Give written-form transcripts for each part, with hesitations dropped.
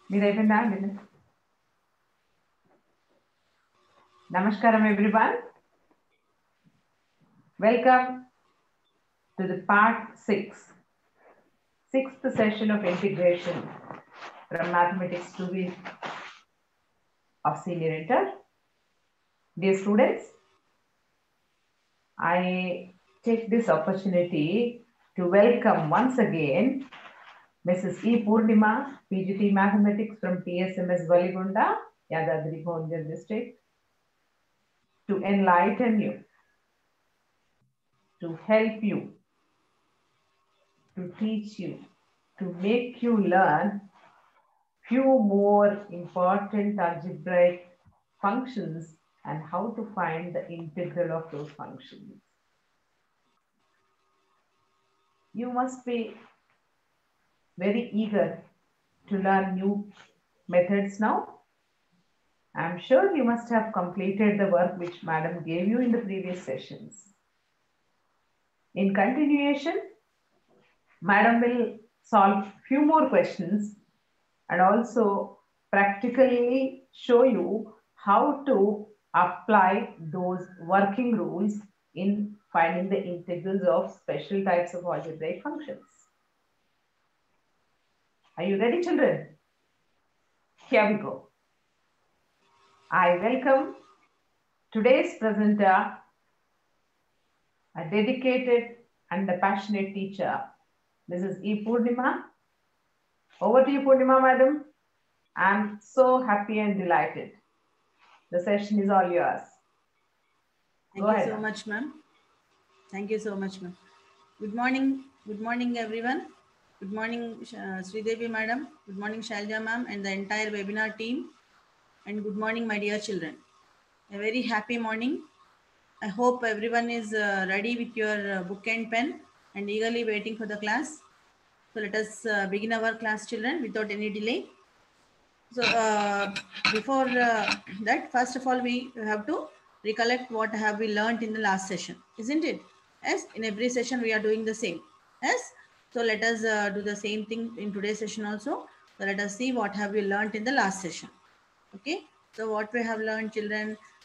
మీదైపోయిందా అండి? Namaskaram everyone. Welcome to the part 6, sixth session of integration from mathematics to the of senior inter. Dear students, I take this opportunity to welcome once again Mrs. E. Purnima, PGT Mathematics from TSMS Valigonda, Yadadri Bhonjar district, to enlighten you, to help you, to teach you, to make you learn few more important algebraic functions and how to find the integral of those functions. You must be very eager to learn new methods now. I'm sure you must have completed the work which Madam gave you in the previous sessions. In continuation, Madam will solve few more questions and also practically show you how to apply those working rules in finding the integrals of special types of algebraic functions. Are you ready, children? Here we go. I welcome today's presenter, a dedicated and a passionate teacher, Mrs. E. Purnima. Over to you, Purnima, madam. I'm so happy and delighted. The session is all yours. Thank you so much, ma'am. Thank you so much, ma'am. Good morning, everyone. Good morning, Sridevi madam. Good morning, Shalja ma'am, and the entire webinar team. And good morning, my dear children. A very happy morning. I hope everyone is ready with your book and pen and eagerly waiting for the class. So let us begin our class, children, without any delay. So before that, first of all, we have to recollect what have we learned in the last session, isn't it? Yes, in every session we are doing the same. Yes, so let us do the same thing in today's session also. So let us see what have we learned in the last session. Okay, so what we have learned, children,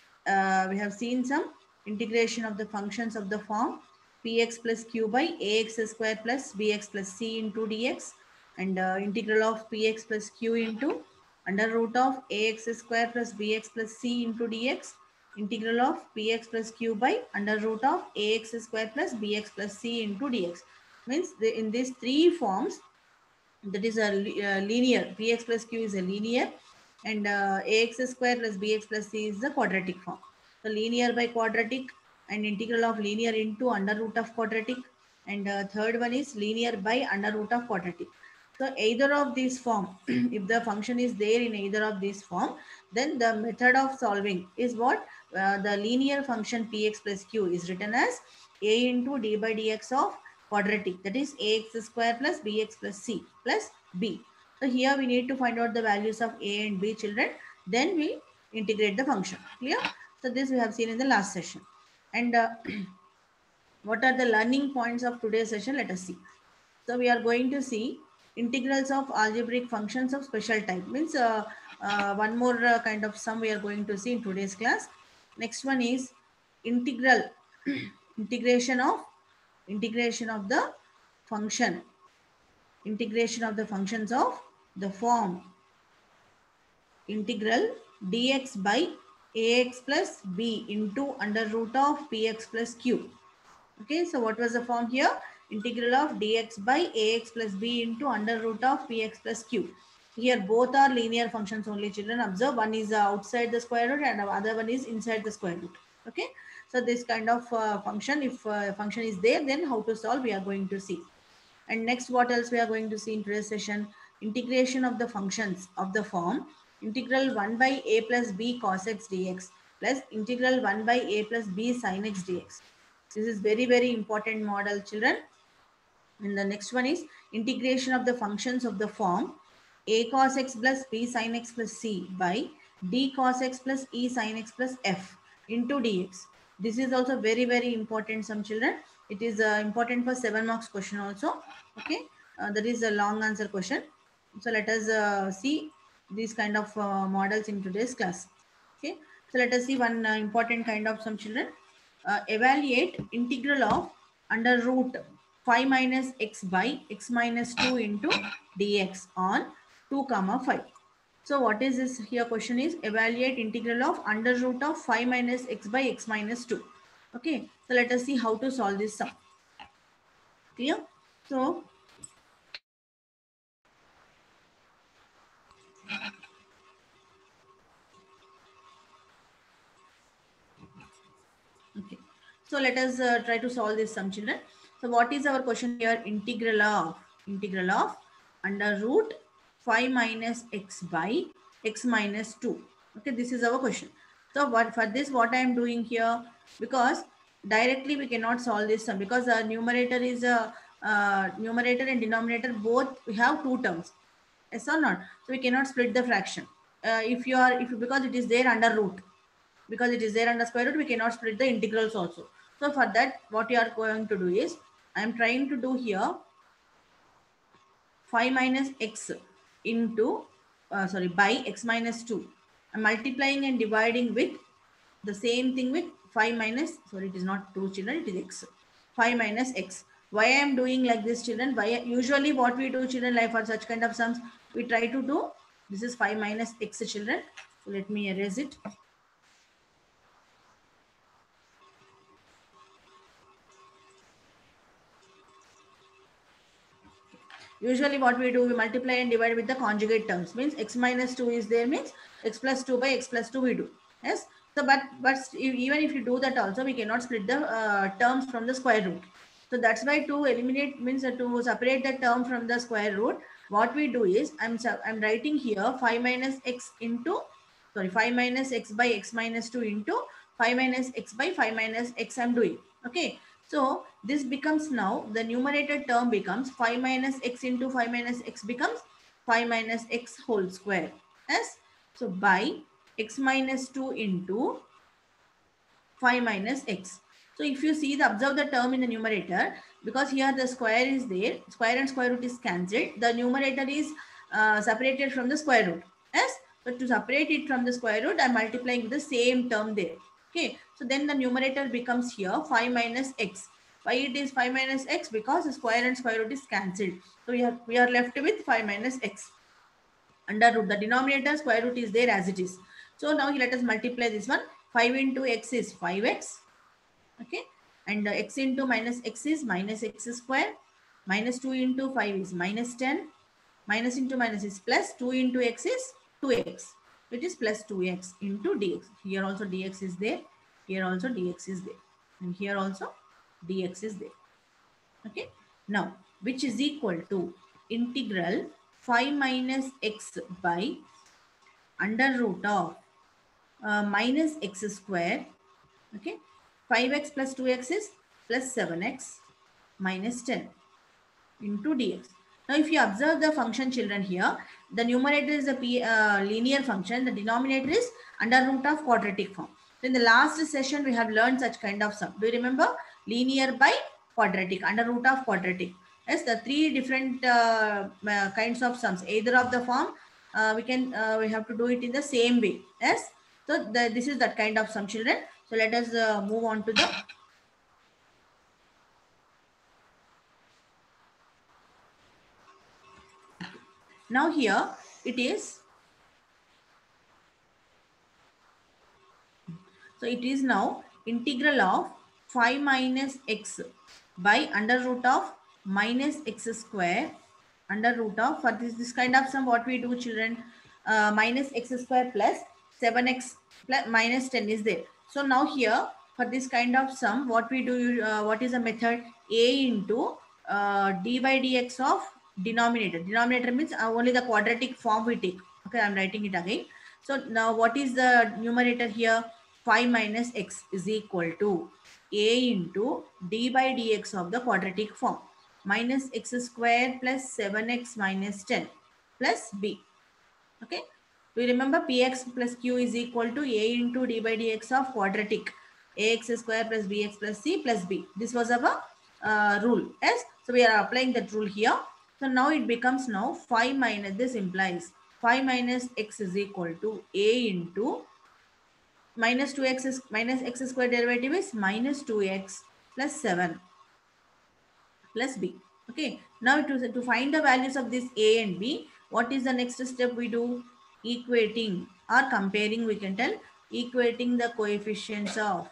we have seen some integration of the functions of the form px plus q by ax square plus bx plus c into dx, and integral of px plus q into under root of ax square plus bx plus c into dx, integral of px plus q by under root of ax square plus bx plus c into dx. Means in these three forms, that is a linear, px plus q is a linear, and ax square plus bx plus c is the quadratic form. So linear by quadratic, and integral of linear into under root of quadratic, and third one is linear by under root of quadratic. So either of these form, if the function is there in either of these form, then the method of solving is what? The linear function px plus q is written as a into d by dx of quadratic, that is ax square plus bx plus c plus b. So here we need to find out the values of a and b, children. Then we integrate the function. Clear? So this we have seen in the last session. And what are the learning points of today's session? Let us see. So we are going to see integrals of algebraic functions of special type. Means one more kind of sum we are going to see in today's class. Next one is integral integration of the function, integration of the functions of the form integral dx by ax plus b into under root of px plus q. Okay, so what was the form here? Integral of dx by ax plus b into under root of px plus q. Here both are linear functions only, children. Observe, one is outside the square root and the other one is inside the square root. Okay, so this kind of function, if function is there, then how to solve we are going to see. And next, what else we are going to see in today's session? Integration of the functions of the form integral 1 by a plus b cos x dx plus integral 1 by a plus b sin x dx. This is very, very important model, children. And the next one is integration of the functions of the form a cos x plus b sin x plus c by d cos x plus e sin x plus f into dx. This is also very, very important, some children. It is important for 7 marks question also. Okay, that is a long answer question. So let us see these kind of models in today's class. Okay, so let us see one important kind of some children. Evaluate integral of under root 5 minus x by x minus 2 into dx on 2 comma 5. So what is this here? Question is evaluate integral of under root of 5 minus x by x minus 2. Okay, so let us see how to solve this sum. Clear? So okay, so let us try to solve this sum, children. So what is our question here? Integral of under root 5 minus x by x minus 2. Okay, this is our question. So what for this, what I am doing here, because directly we cannot solve this sum because the numerator is a numerator and denominator both we have two terms. Yes or not? So we cannot split the fraction. Because it is there under root, because it is there under square root, we cannot split the integrals also. So for that, what you are going to do is, I am trying to do here 5 minus x into, by x minus 2. I'm multiplying and dividing with the same thing with 5 minus, sorry, it is not 2 children, it is x. 5 minus x. Why I am doing like this, children? Usually what we do, children, like for such kind of sums, we try to do, this is 5 minus x, children. So let me erase it. Usually what we do, we multiply and divide with the conjugate terms. Means x minus 2 is there, means x plus 2 by x plus 2 we do. Yes. So but even if you do that also, we cannot split the terms from the square root. So that's why to eliminate, means to separate the term from the square root, what we do is, I'm writing here 5 minus x into, 5 minus x by x minus 2 into 5 minus x by 5 minus x I'm doing. Okay. So this becomes, now the numerator term becomes 5 minus x into 5 minus x becomes 5 minus x whole square. Yes. So by x minus 2 into 5 minus x. So if you see, observe the term in the numerator, because here the square is there, square and square root is cancelled. The numerator is separated from the square root. Yes. But to separate it from the square root, I am multiplying with the same term there. Okay. So then the numerator becomes here 5 minus x. Why it is 5 minus x? Because the square and square root is cancelled. So we are left with 5 minus x. Under root, the denominator square root is there as it is. So now let us multiply this one. 5 into x is 5x. Okay. And x into minus x is minus x square. Minus 2 into 5 is minus 10. Minus into minus is plus. 2 into x is 2x. It is plus 2x into dx. Here also dx is there. Here also dx is there. And here also dx is there. Okay. Now, which is equal to integral 5 minus x by under root of minus x square. Okay. 5x plus 2x is plus 7x minus 10 into dx. Now, if you observe the function, children, here, the numerator is a linear function. The denominator is under root of quadratic form. So, in the last session, we have learned such kind of sum. Do you remember? Linear by quadratic, under root of quadratic. Yes, the three different kinds of sums. Either of the form, we have to do it in the same way. Yes. So, this is that kind of sum, children. So, let us move on to the now here it is. So it is now integral of 5 minus x by under root of minus x square under root of, for this kind of sum, what we do, children, minus x square plus 7x plus minus 10 is there. So now here for this kind of sum, what we do, what is the method? A into d by dx of denominator. Denominator means only the quadratic form we take. Okay, I'm writing it again. So now what is the numerator here? 5 minus x is equal to a into d by dx of the quadratic form minus x square plus 7x minus 10 plus b. Okay. Do you remember px plus q is equal to a into d by dx of quadratic ax square plus bx plus c plus b. This was our rule. Yes. So we are applying that rule here. So now it becomes now 5 minus, this implies 5 minus x is equal to a into minus 2x is minus x square derivative is minus 2x plus 7 plus b. Okay, now to find the values of this a and b, what is the next step we do? Equating or comparing, we can tell. Equating the coefficients of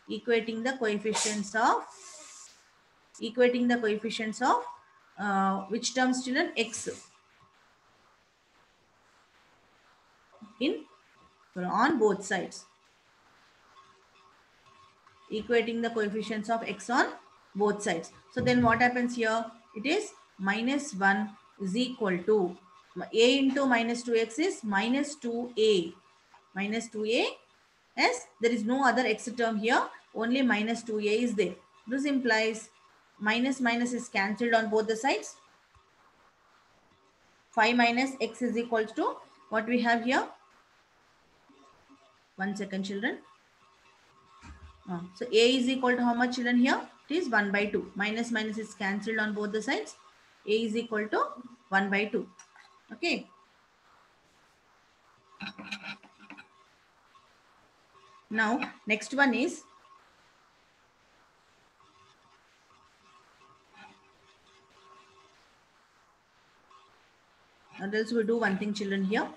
which terms, children? X in on both sides. Equating the coefficients of x on both sides. So then what happens here? It is minus 1 is equal to a into minus 2x is minus 2a. Minus 2a, as there is no other x term here, only minus 2a is there. This implies minus minus is cancelled on both the sides. 5 minus x is equal to what we have here. 1 second, children. So a is equal to how much, children? Here it is 1 by 2. Minus minus is cancelled on both the sides. A is equal to 1 by 2. Okay. Now next one is else we do one thing, children. Here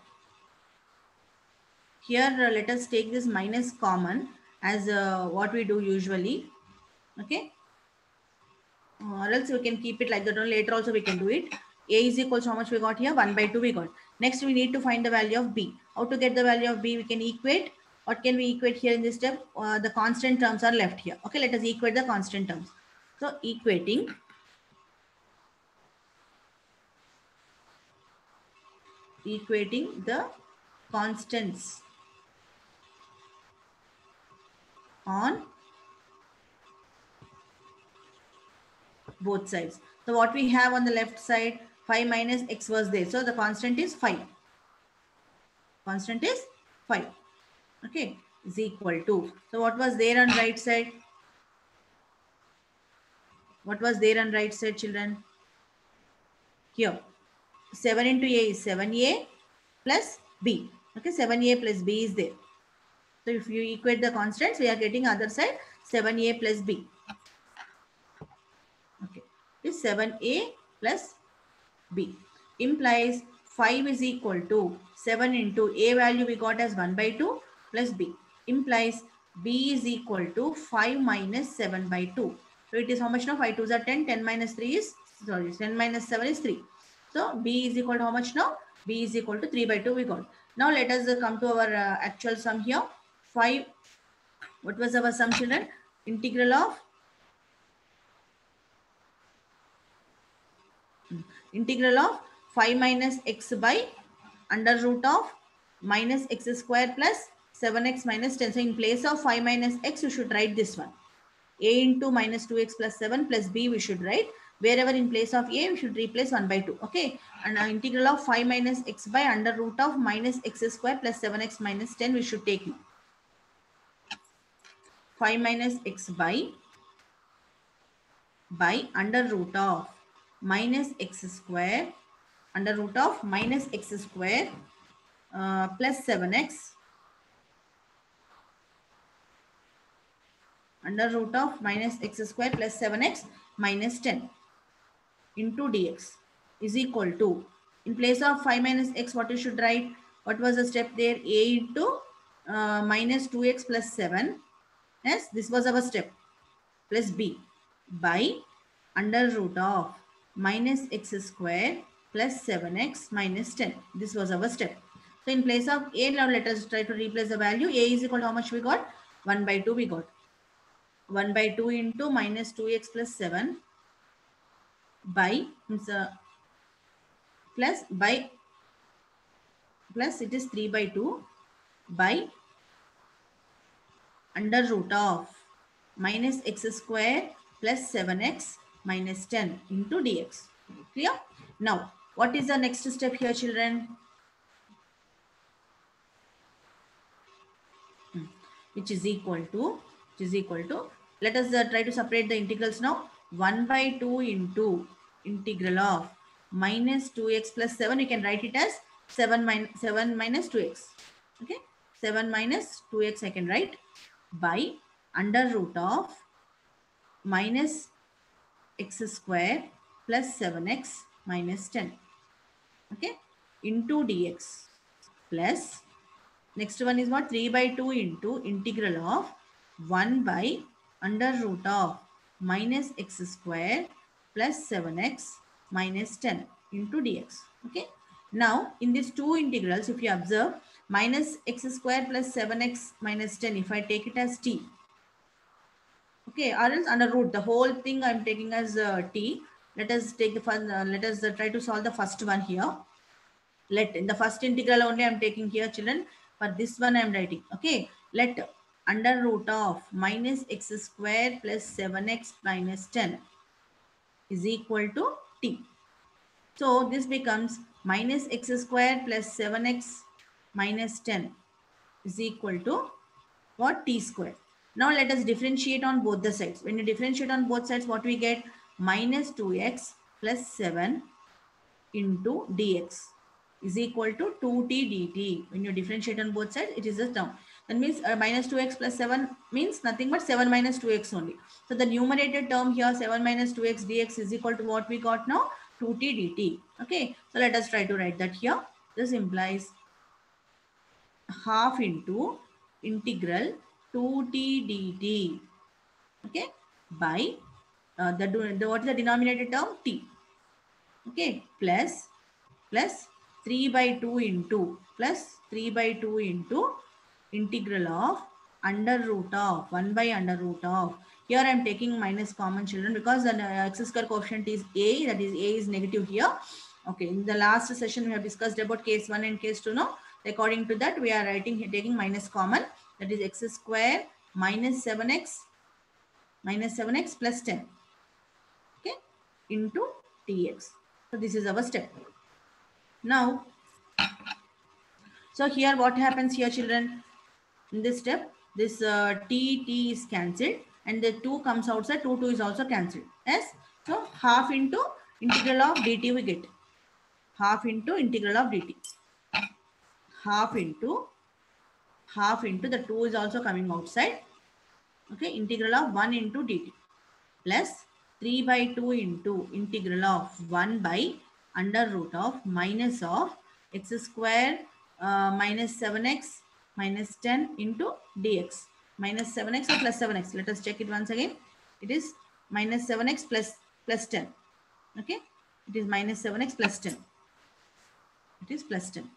let us take this minus common as what we do usually. Okay, or else we can keep it like that. Later also we can do it. A is equal to how much we got here? 1 by 2 we got. Next we need to find the value of b. How to get the value of b? We can equate. What can we equate here in this step? The constant terms are left here. Okay, let us equate the constant terms. So equating the constants on both sides. So what we have on the left side, 5 minus x was there. So the constant is 5. Constant is 5. Okay, is equal to. So what was there on right side? What was there on right side, children? Here, 7 into a is 7a plus b. Okay, 7a plus b is there. So if you equate the constants, we are getting other side 7a plus b. Okay, this 7a plus b implies 5 is equal to 7 into a value we got as 1 by 2 plus b implies b is equal to 5 minus 7 by 2. So it is how much now? 5 2s are 10. 10 minus 3 is, sorry, 10 minus 7 is 3. So b is equal to how much now? B is equal to 3 by 2 we got. Now let us come to our actual sum here. 5, what was our sum, children? Integral of 5 minus x by under root of minus x square plus 7x minus 10. So in place of 5 minus x, you should write this one. A into minus 2x plus 7 plus b we should write. Wherever in place of a, we should replace 1 by 2. Okay. And integral of 5 minus x by under root of minus x square plus 7x minus 10 we should take now. 5 minus x by under root of minus x square under root of minus x square plus 7x under root of minus x square plus 7x minus 10 into dx is equal to, in place of 5 minus x, what you should write? What was the step there? A into minus 2x plus 7. Yes, this was our step. Plus b by under root of minus x square plus 7x minus 10. This was our step. So in place of a, now let us try to replace the value. A is equal to how much we got? 1 by 2 we got. 1 by 2 into minus 2x plus 7 by plus it is 3 by 2 by under root of minus x square plus 7x minus 10 into dx. Clear? Now, what is the next step here, children? Which is equal to, let us try to separate the integrals now. 1 by 2 into integral of minus 2x plus 7. You can write it as 7 minus 2x. Okay, 7 minus 2x I can write by under root of minus x square plus 7x minus 10. Okay, into dx plus next one is what? 3 by 2 into integral of 1 by under root of minus x square plus 7x minus 10 into dx. Okay. Now, in these two integrals, if you observe, minus x square plus 7x minus 10, if I take it as t, okay, or else under root, the whole thing I'm taking as t. Let us take the first, let us try to solve the first one here. Let in the first integral only I'm taking here, children. For this one I'm writing. Okay. Let under root of minus x square plus 7x minus 10 is equal to t. So this becomes minus x square plus 7x minus 10 is equal to what? T square. Now let us differentiate on both the sides. When you differentiate on both sides, what we get? Minus 2x plus 7 into dx is equal to 2t dt. When you differentiate on both sides, it is a term. That means minus 2x plus 7 means nothing but 7 minus 2x only. So the numerator term here, 7 minus 2x dx is equal to what we got now? 2t dt. Okay. So let us try to write that here. This implies half into integral 2t dt. Okay. By what is the denominator term? T. Okay. Plus 3 by 2 into plus 3 by 2 into integral of under root of 1 by under root of. Here I am taking minus common, children, because the x square coefficient is a, that is a is negative here. Okay, in the last session we have discussed about case 1 and case 2. Now according to that we are taking minus common, that is x square minus 7x plus 10, okay, into dx. So this is our step. Now, so here what happens here, children? In this step, this t is cancelled and the 2 comes outside, 2 is also cancelled. Yes. So half into integral of dt we get. Half into integral of dt. Half into the 2 is also coming outside. Okay. Integral of 1 into dt plus 3 by 2 into integral of 1 by under root of minus of x square minus 7x minus 10 into dx. Minus 7x or plus 7x. Let us check it once again. It is minus 7x plus 10. Okay. It is minus 7x plus 10. It is plus 10.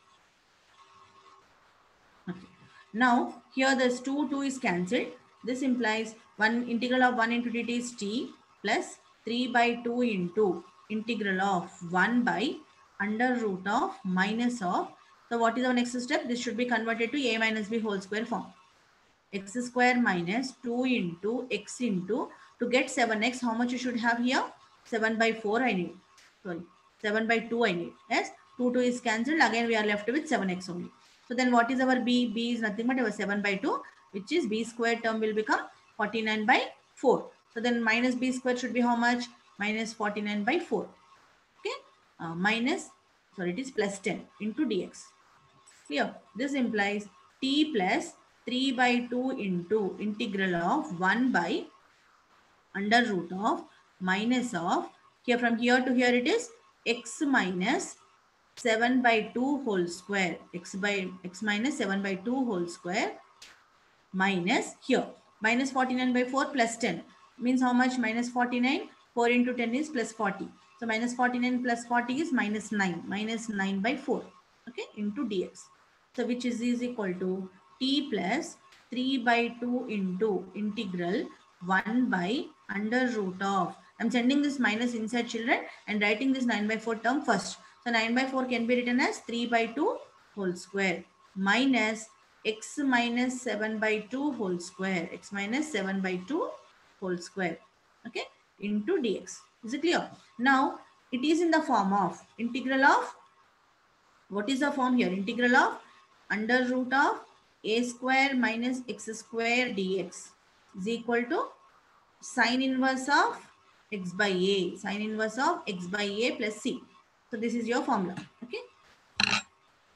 Okay. Now, here this 2 is cancelled. This implies integral of 1 into dt is t plus 3 by 2 into integral of 1 by under root of minus of. So what is our next step? This should be converted to a minus b whole square form. X square minus 2 into x into, to get 7x, how much you should have here? 7 by 4 I need. Sorry, 7 by 2 I need. Yes, 2 is cancelled. Again, we are left with 7x only. So then what is our b? B is nothing but our 7 by 2, which is b square term will become 49 by 4. So then minus b square should be how much? Minus 49 by 4. Okay. It is plus 10 into dx. Clear? This implies t plus 3 by 2 into integral of 1 by under root of minus of, here from here to here it is x minus 7 by 2 whole square, x minus 7 by 2 whole square minus here minus 49 by 4 plus 10 means how much? Minus 49. 4 into 10 is plus 40. So minus 49 plus 40 is minus 9. Minus 9 by 4. Okay, into dx. So which is equal to t plus 3 by 2 into integral 1 by under root of. I'm sending this minus inside, children, and writing this 9 by 4 term first. So 9 by 4 can be written as 3 by 2 whole square minus x minus 7 by 2 whole square. X minus 7 by 2 whole square. Okay, into dx. Is it clear? Now, it is in the form of integral of, what is the form here? Integral of under root of a square minus x square dx is equal to sine inverse of x by a. Sine inverse of x by a plus c. So this is your formula. Okay.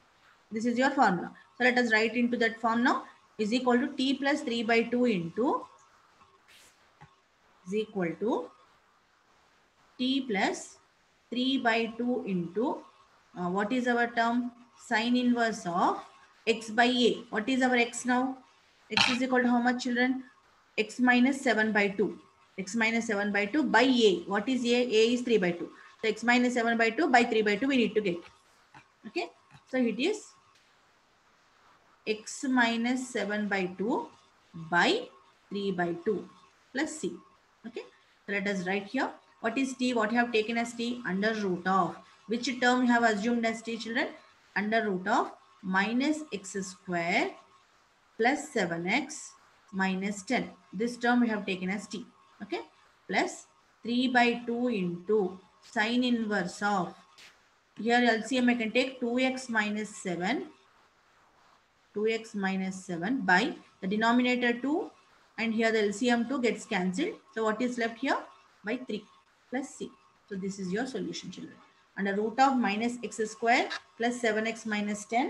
This is your formula. So let us write into that form now. Is equal to t plus 3 by 2 into is equal to t plus 3 by 2 into what is our term? Sine inverse of x by a. What is our x now? X is equal to how much, children? X minus 7 by 2. X minus 7 by 2 by a. What is a? A is 3 by 2. So x minus 7 by 2 by 3 by 2 we need to get. Okay. So it is x minus 7 by 2 by 3 by 2 plus c. Okay. So let us write here. What is t? What you have taken as t? Under root of. Which term you have assumed as t, children? Under root of minus x square plus 7x minus 10. This term we have taken as t. Okay. Plus 3 by 2 into sine inverse of. Here LCM I can take 2x minus 7. 2x minus 7 by the denominator 2 and here the LCM 2 gets cancelled. So what is left here? By 3 plus c. So this is your solution, children. Under root of minus x square plus 7x minus 10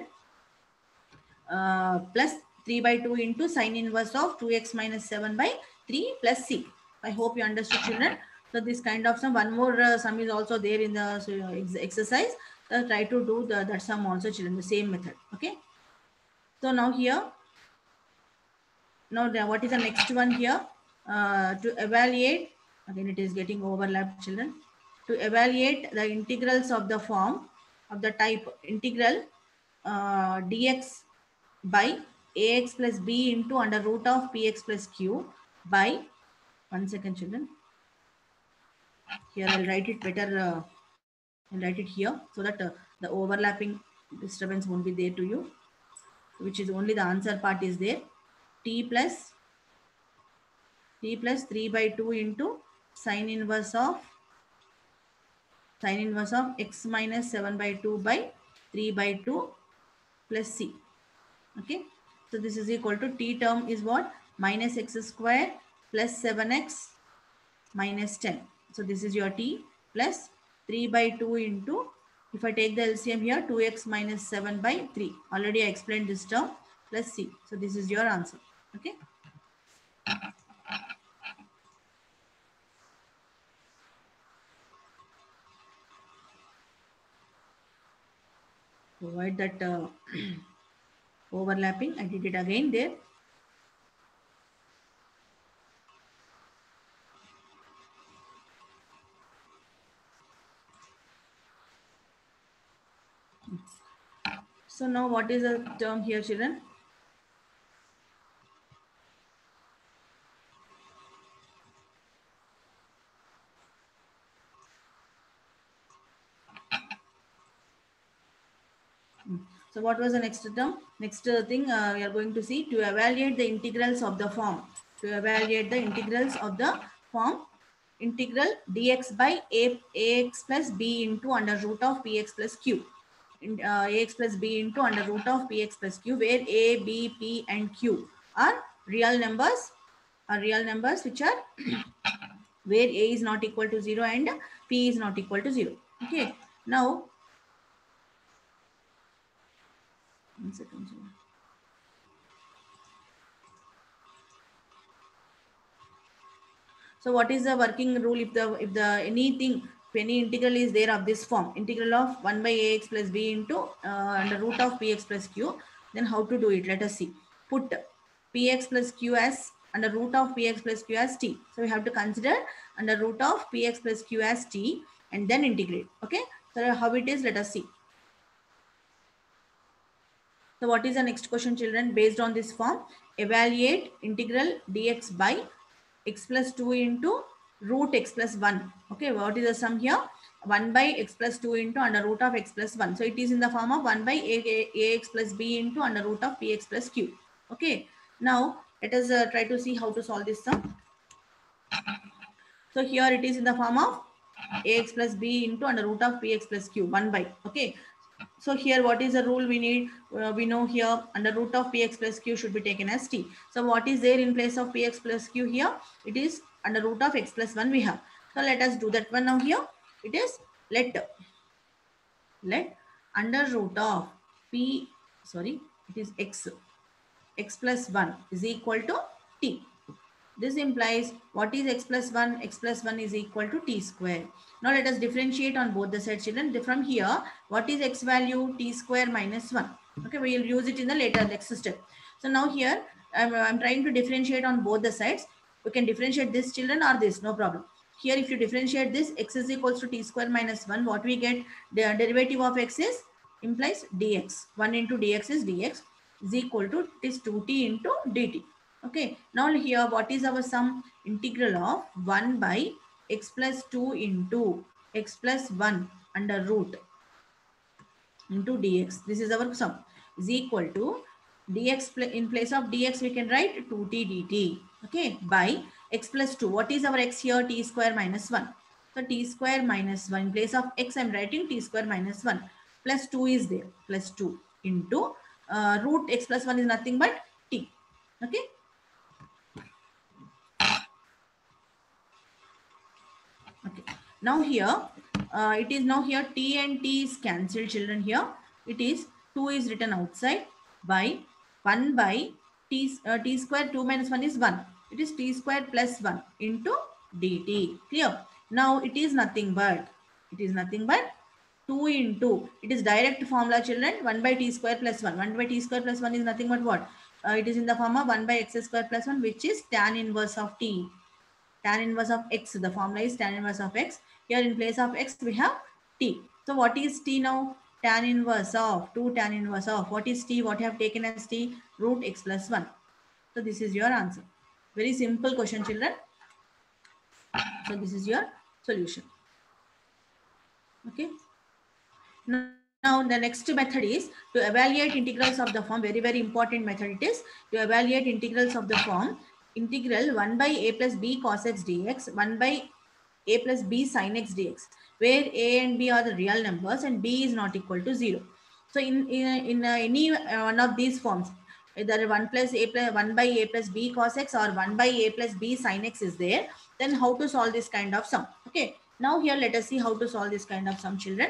plus 3 by 2 into sine inverse of 2x minus 7 by 3 plus c. I hope you understood, children. So this kind of sum, one more sum is also there in the exercise. So try to do that sum also, children, the same method. Okay. So now here, now what is the next one here? To evaluate, again it is getting overlapped, children. To evaluate the integrals of the form of the type integral dx by ax plus b into under root of px plus q by, one second, children. Here I'll write it better. I'll write it here so that the overlapping disturbance won't be there to you, which is only the answer part is there. T plus 3 by 2 into sine inverse of x minus 7 by 2 by 3 by 2 plus c. Okay. So this is equal to t term is what? Minus x square plus 7x minus 10. So this is your t plus 3 by 2 into, if I take the LCM here, 2x minus 7 by 3. Already I explained this term plus c. So this is your answer. Okay. Provide that overlapping. I did it again there. So now what is the term here, children? So what was the next term? Next thing we are going to see, to evaluate the integrals of the form. To evaluate the integrals of the form, integral dx by ax plus b into under root of px plus q. Ax plus b into under root of px plus q, where a, b, p and q are real numbers, which are where a is not equal to 0 and p is not equal to 0. Okay. Now, one second. So what is the working rule if any integral is there of this form, integral of 1 by ax plus b into under root of px plus q, then how to do it? Let us see. Put px plus q as under root of px plus q as t. So we have to consider under root of px plus q as t and then integrate. Okay. So how it is, let us see. So what is the next question, children? Based on this form, evaluate integral dx by x plus 2 into root x plus 1. Okay, what is the sum here? 1 by x plus 2 into under root of x plus 1. So it is in the form of 1 by ax plus b into under root of px plus q. Okay, now let us try to see how to solve this sum. So here it is in the form of ax plus b into under root of px plus q, 1 by. Okay. So here what is the rule we need? We know here under root of px plus q should be taken as t. So what is there in place of px plus q here? It is under root of x plus 1 we have. So let us do that one now here. It is let under root of p sorry, it is x. X plus 1 is equal to t. This implies what is x plus 1? X plus 1 is equal to t square. Now let us differentiate on both the sides, children. From here, what is x value? T square minus 1. Okay, we will use it in the later next step. So now here, I'm trying to differentiate on both the sides. We can differentiate this, children, or this, no problem. Here, if you differentiate this, x is equals to t square minus 1. What we get? The derivative of x is implies dx. 1 into dx is dx is equal to, it is 2t into dt. Okay, now here what is our sum? Integral of 1 by x plus 2 into x plus 1 under root into dx. This is our sum, is equal to dx, in place of dx we can write 2t dt. Okay, by x plus 2. What is our x here? T square minus 1. So t square minus 1, in place of x I am writing t square minus 1 plus 2 is there, plus 2 into root x plus 1 is nothing but t. Okay. Okay. Now here, it is now here t and t is cancelled, children. Here it is 2 is written outside by 1 by t, t square 2 minus 1 is 1. It is t square plus 1 into dt. Clear? Now it is nothing but 2 into, it is direct formula, children. 1 by t square plus 1. 1 by t square plus 1 is nothing but what? It is in the form of 1 by x square plus 1, which is tan inverse of t. Tan inverse of x. The formula is tan inverse of x. Here in place of x we have t. So what is t now? Tan inverse of 2 tan inverse of, what is t? What I have taken as t? Root x plus 1. So this is your answer. Very simple question, children. So this is your solution. Okay. Now the next method is to evaluate integrals of the form. Very, very important method it is. To evaluate integrals of the form, integral 1 by a plus b cos x dx, 1 by a plus b sin x dx, where a and b are the real numbers and b is not equal to 0. So in any one of these forms, either 1 by a plus b cos x or 1 by a plus b sin x is there, then how to solve this kind of sum? Okay. Now here let us see how to solve this kind of sum, children.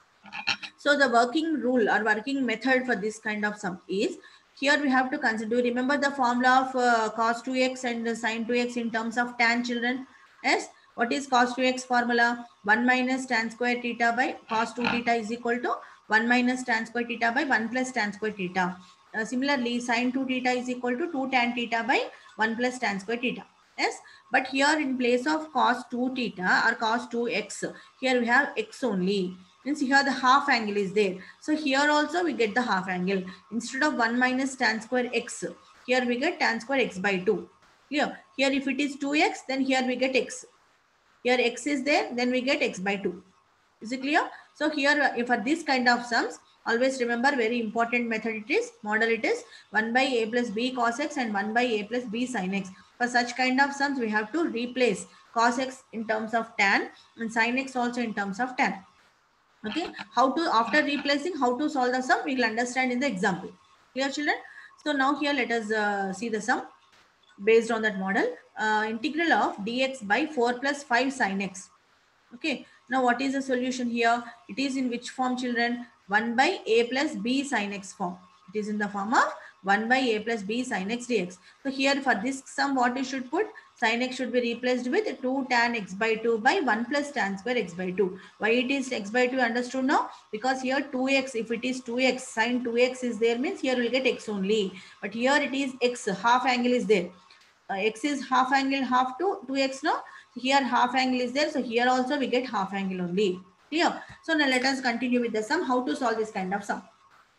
So the working rule or working method for this kind of sum is, here we have to consider, remember the formula of cos 2x and sin 2x in terms of tan, children? Yes. What is cos 2x formula? 1 minus tan square theta by cos 2 theta is equal to 1 minus tan square theta by 1 plus tan square theta. Similarly, sin 2 theta is equal to 2 tan theta by 1 plus tan square theta. Yes. But here in place of cos 2 theta or cos 2x, here we have x only. Means here the half angle is there. So here also we get the half angle. Instead of 1 minus tan square x, here we get tan square x by 2. Clear? Here if it is 2x, then here we get x. Here x is there, then we get x by 2. Is it clear? So here for this kind of sums, always remember very important method it is, model it is 1 by a plus b cos x and 1 by a plus b sin x. For such kind of sums, we have to replace cos x in terms of tan and sin x also in terms of tan. Okay, how to, after replacing, how to solve the sum, we will understand in the example. Clear, children? So now here let us see the sum based on that model. Integral of dx by 4 plus 5 sin x. Okay, now what is the solution here? It is in which form, children? 1 by a plus b sin x form. It is in the form of 1 by a plus b sin x dx. So here for this sum, what you should put? Sin x should be replaced with 2 tan x by 2 by 1 plus tan square x by 2. Why it is x by 2 understood now? Because here 2x, if it is 2x, sin 2x is there, means here we will get x only. But here it is x, half angle is there. X is half angle, half to 2x now. Here half angle is there. So here also we get half angle only. Clear? So now let us continue with the sum. How to solve this kind of sum?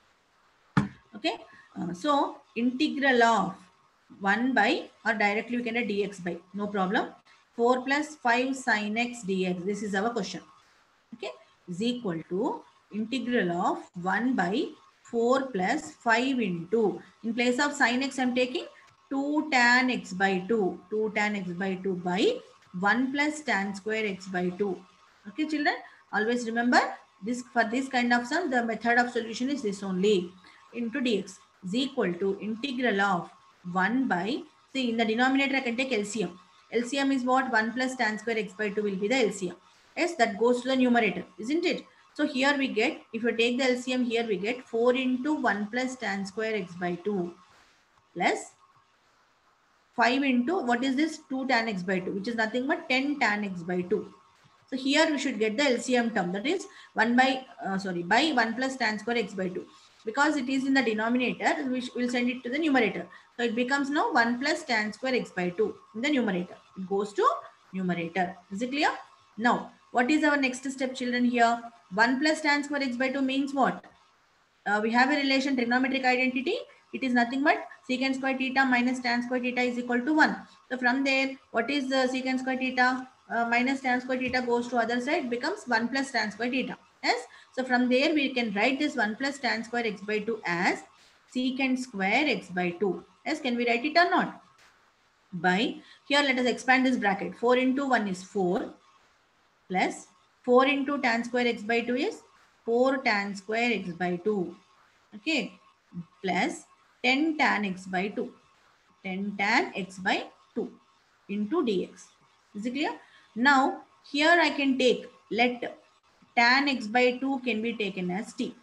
Okay. So integral of 1 by, or directly we can get dx by, no problem, 4 plus 5 sin x dx. This is our question. Okay. Is equal to integral of 1 by 4 plus 5 into, in place of sin x I am taking 2 tan x by 2. 2 tan x by 2 by 1 plus tan square x by 2. Okay, children? Always remember this, for this kind of sum, the method of solution is this only, into dx is equal to integral of 1 by, see in the denominator I can take LCM. LCM is what? 1 plus tan square x by 2 will be the LCM. Yes, that goes to the numerator, isn't it? So here we get, if you take the LCM, here we get 4 into 1 plus tan square x by 2 plus 5 into, what is this? 2 tan x by 2, which is nothing but 10 tan x by 2. So here we should get the LCM term, that is 1 by, by 1 plus tan square x by 2. Because it is in the denominator, we will send it to the numerator. So it becomes now 1 plus tan square x by 2 in the numerator. It goes to numerator. Is it clear? Now, what is our next step, children, here? 1 plus tan square x by 2 means what? We have a relation, trigonometric identity. It is nothing but secant square theta minus tan square theta is equal to 1. So from there, what is the secant square theta minus tan square theta goes to other side, becomes 1 plus tan square theta. Yes. So from there, we can write this 1 plus tan square x by 2 as secant square x by 2. Yes. Can we write it or not? By, here let us expand this bracket. 4 into 1 is 4 plus 4 into tan square x by 2 is 4 tan square x by 2. Okay. Plus 10 tan x by 2. 10 tan x by 2 into dx. Is it clear? Now, here I can take, let tan x by 2 can be taken as t.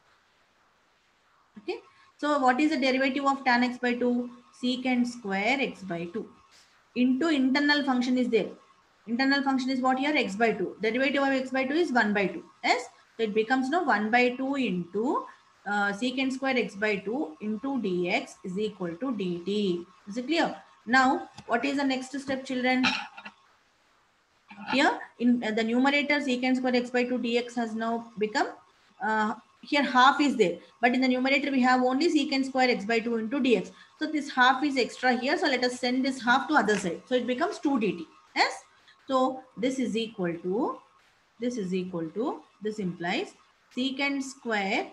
Okay. So, what is the derivative of tan x by 2? Secant square x by 2 into internal function is there. Internal function is what here? X by 2. Derivative of x by 2 is 1 by 2. Yes. So, it becomes now 1 by 2 into secant square x by 2 into dx is equal to dt. Is it clear? Now, what is the next step, children? Here, in the numerator, secant square x by 2 dx has now become, here half is there. But in the numerator, we have only secant square x by 2 into dx. So, this half is extra here. So, let us send this half to other side. So, it becomes 2 dt. Yes. So, this is equal to, this implies secant square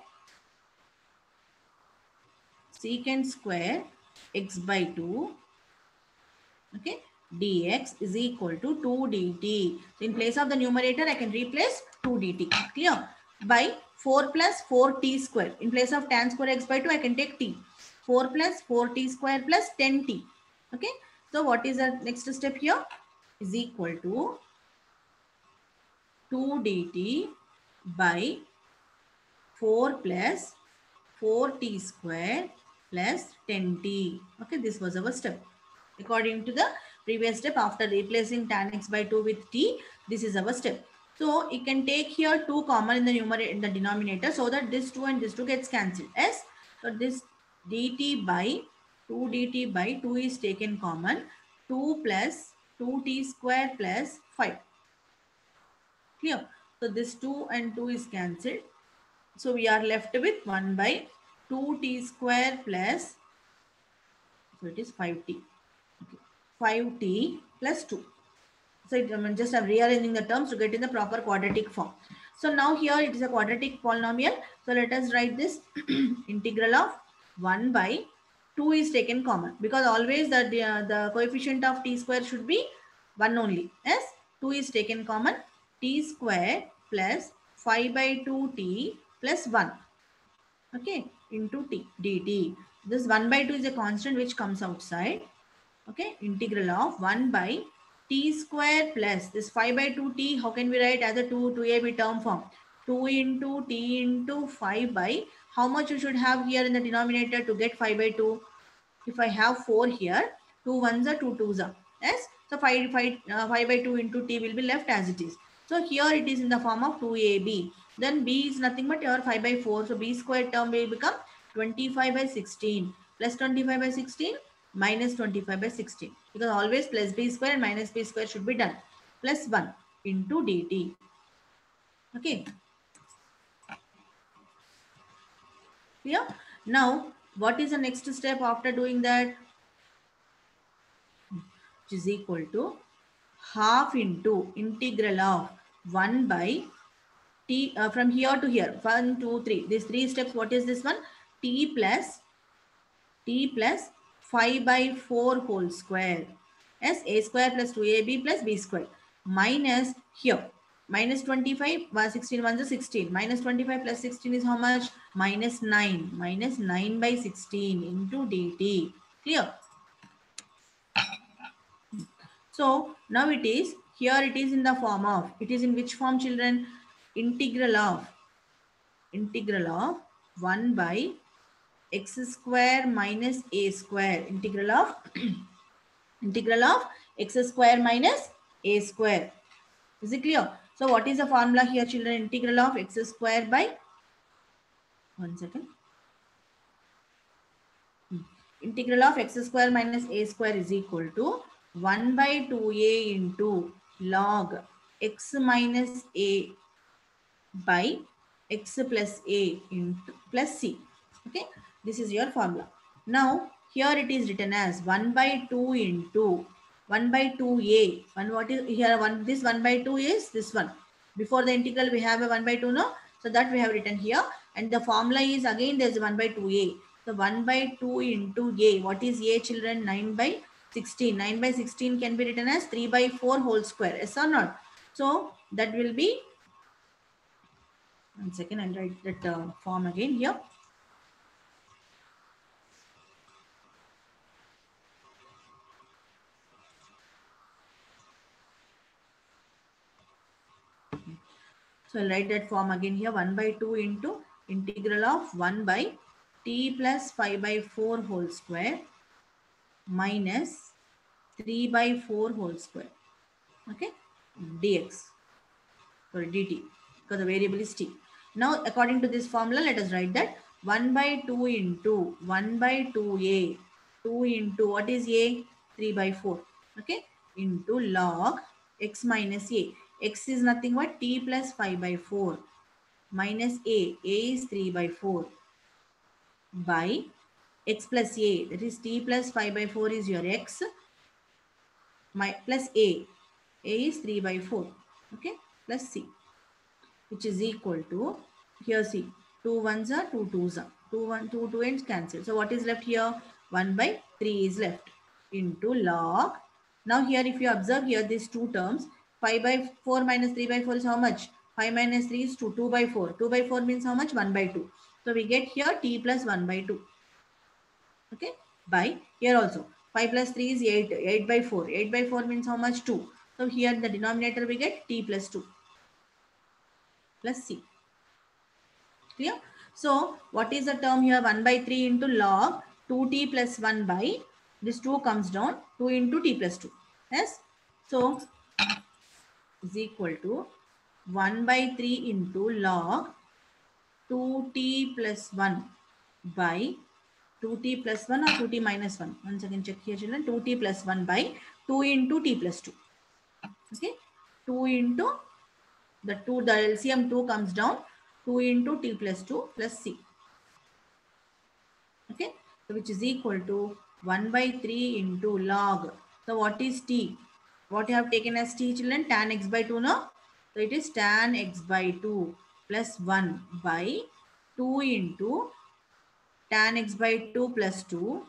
x by 2, okay, dx is equal to 2 dt. So in place of the numerator, I can replace 2 dt. Clear? By 4 plus 4t square. In place of tan square x by 2, I can take t. 4 plus 4t square plus 10t. Okay. So what is the next step here? Is equal to 2 dt by 4 plus 4t square plus 10t. Okay, this was our step. According to the previous step, after replacing tan x by 2 with t, this is our step. So, you can take here 2 common in the numerator, in the denominator, so that this 2 and this 2 gets cancelled. Yes. So, this dt by 2 is taken common. 2 plus 2t square plus 5. Clear? So, this 2 and 2 is cancelled. So, we are left with 1 by 2t square plus, so it is 5t. Okay. 5t plus 2. So, just I'm rearranging the terms to get in the proper quadratic form. So, now here it is a quadratic polynomial. So, let us write this integral of 1 by 2 is taken common, because always the coefficient of t square should be 1 only. Yes, 2 is taken common, t square plus 5 by 2t plus 1. Okay, into t dt. This 1 by 2 is a constant which comes outside. Okay, integral of 1 by t square plus this 5 by 2t. How can we write as a 2ab term form? 2 into t into 5 by, how much you should have here in the denominator to get 5 by 2? If I have 4 here, 2 ones are 2 twos are. Yes. So 5 by 2 into t will be left as it is. So here it is in the form of 2ab. Then b is nothing but your 5 by 4. So b square term will become 25 by 16 plus 25 by 16 minus 25 by 16. Because always plus b square and minus b square should be done. Plus 1 into dt. Okay. Clear? Now, what is the next step after doing that? Which is equal to half into integral of 1 by t from here to here. 1, 2, 3. These 3 steps. What is this one? t plus 5 by 4 whole square. Yes, a square plus 2ab plus b square. Minus here. Minus 25, 16, 1 is 16. Minus 25 plus 16 is how much? Minus 9. Minus 9 by 16 into dt. Clear? So, now it is, here it is in the form of, it is in which form, children? integral of 1 by x square minus a square, integral of integral of x square minus a square. Is it clear? So what is the formula here, children? Integral of x square by, one second. Integral of x square minus a square is equal to 1 by 2a into log x minus a by x plus a into plus c. Okay, this is your formula. Now here it is written as 1 by 2 into 1 by 2a. And what is here? This 1 by 2 is this one. Before the integral we have a 1 by 2, no? So that we have written here. And the formula is again there's 1 by 2a. So 1 by 2 into a. What is a, children? 9 by 16. 9 by 16 can be written as 3 by 4 whole square. Yes or not? So that will be, one second, I'll write that form again here. So I'll write that form again here. 1 by 2 into integral of 1 by t plus 5 by 4 whole square minus 3 by 4 whole square. Okay, dx, sorry, dt, because the variable is t. Now according to this formula, let us write that 1 by 2 into 1 by 2a, 2 into what is a? 3 by 4. Okay, into log x minus a. X is nothing but t plus 5 by 4 minus a. A is 3 by 4 by x plus a. That is t plus 5 by 4 is your x, my plus a. A is 3 by 4. Okay, plus c, which is equal to, here see, 2 ones are 2 twos are 2 ends cancel. So what is left here? 1 by 3 is left into log. Now here if you observe here these two terms, 5 by 4 minus 3 by 4 is how much? 5 minus 3 is 2. 2 by 4. 2 by 4 means how much? 1 by 2. So we get here t plus 1 by 2. Okay, by here also 5 plus 3 is 8. 8 by 4. 8 by 4 means how much? 2. So here the denominator we get t plus 2 plus c. Clear? So what is the term here? 1 by 3 into log 2t plus 1 by, this 2 comes down, 2 into t plus 2. Yes. So is equal to 1 by 3 into log 2t plus 1 by 2t plus 1 or 2t minus 1. Once again check here, children. 2t plus 1 by 2 into t plus 2. Okay. 2 into the LCM 2 comes down, 2 into t plus 2 plus c. Okay, so which is equal to 1 by 3 into log. So what is t? What you have taken as t, children? Tan x by 2, no? So it is tan x by 2 plus 1 by 2 into tan x by 2 plus 2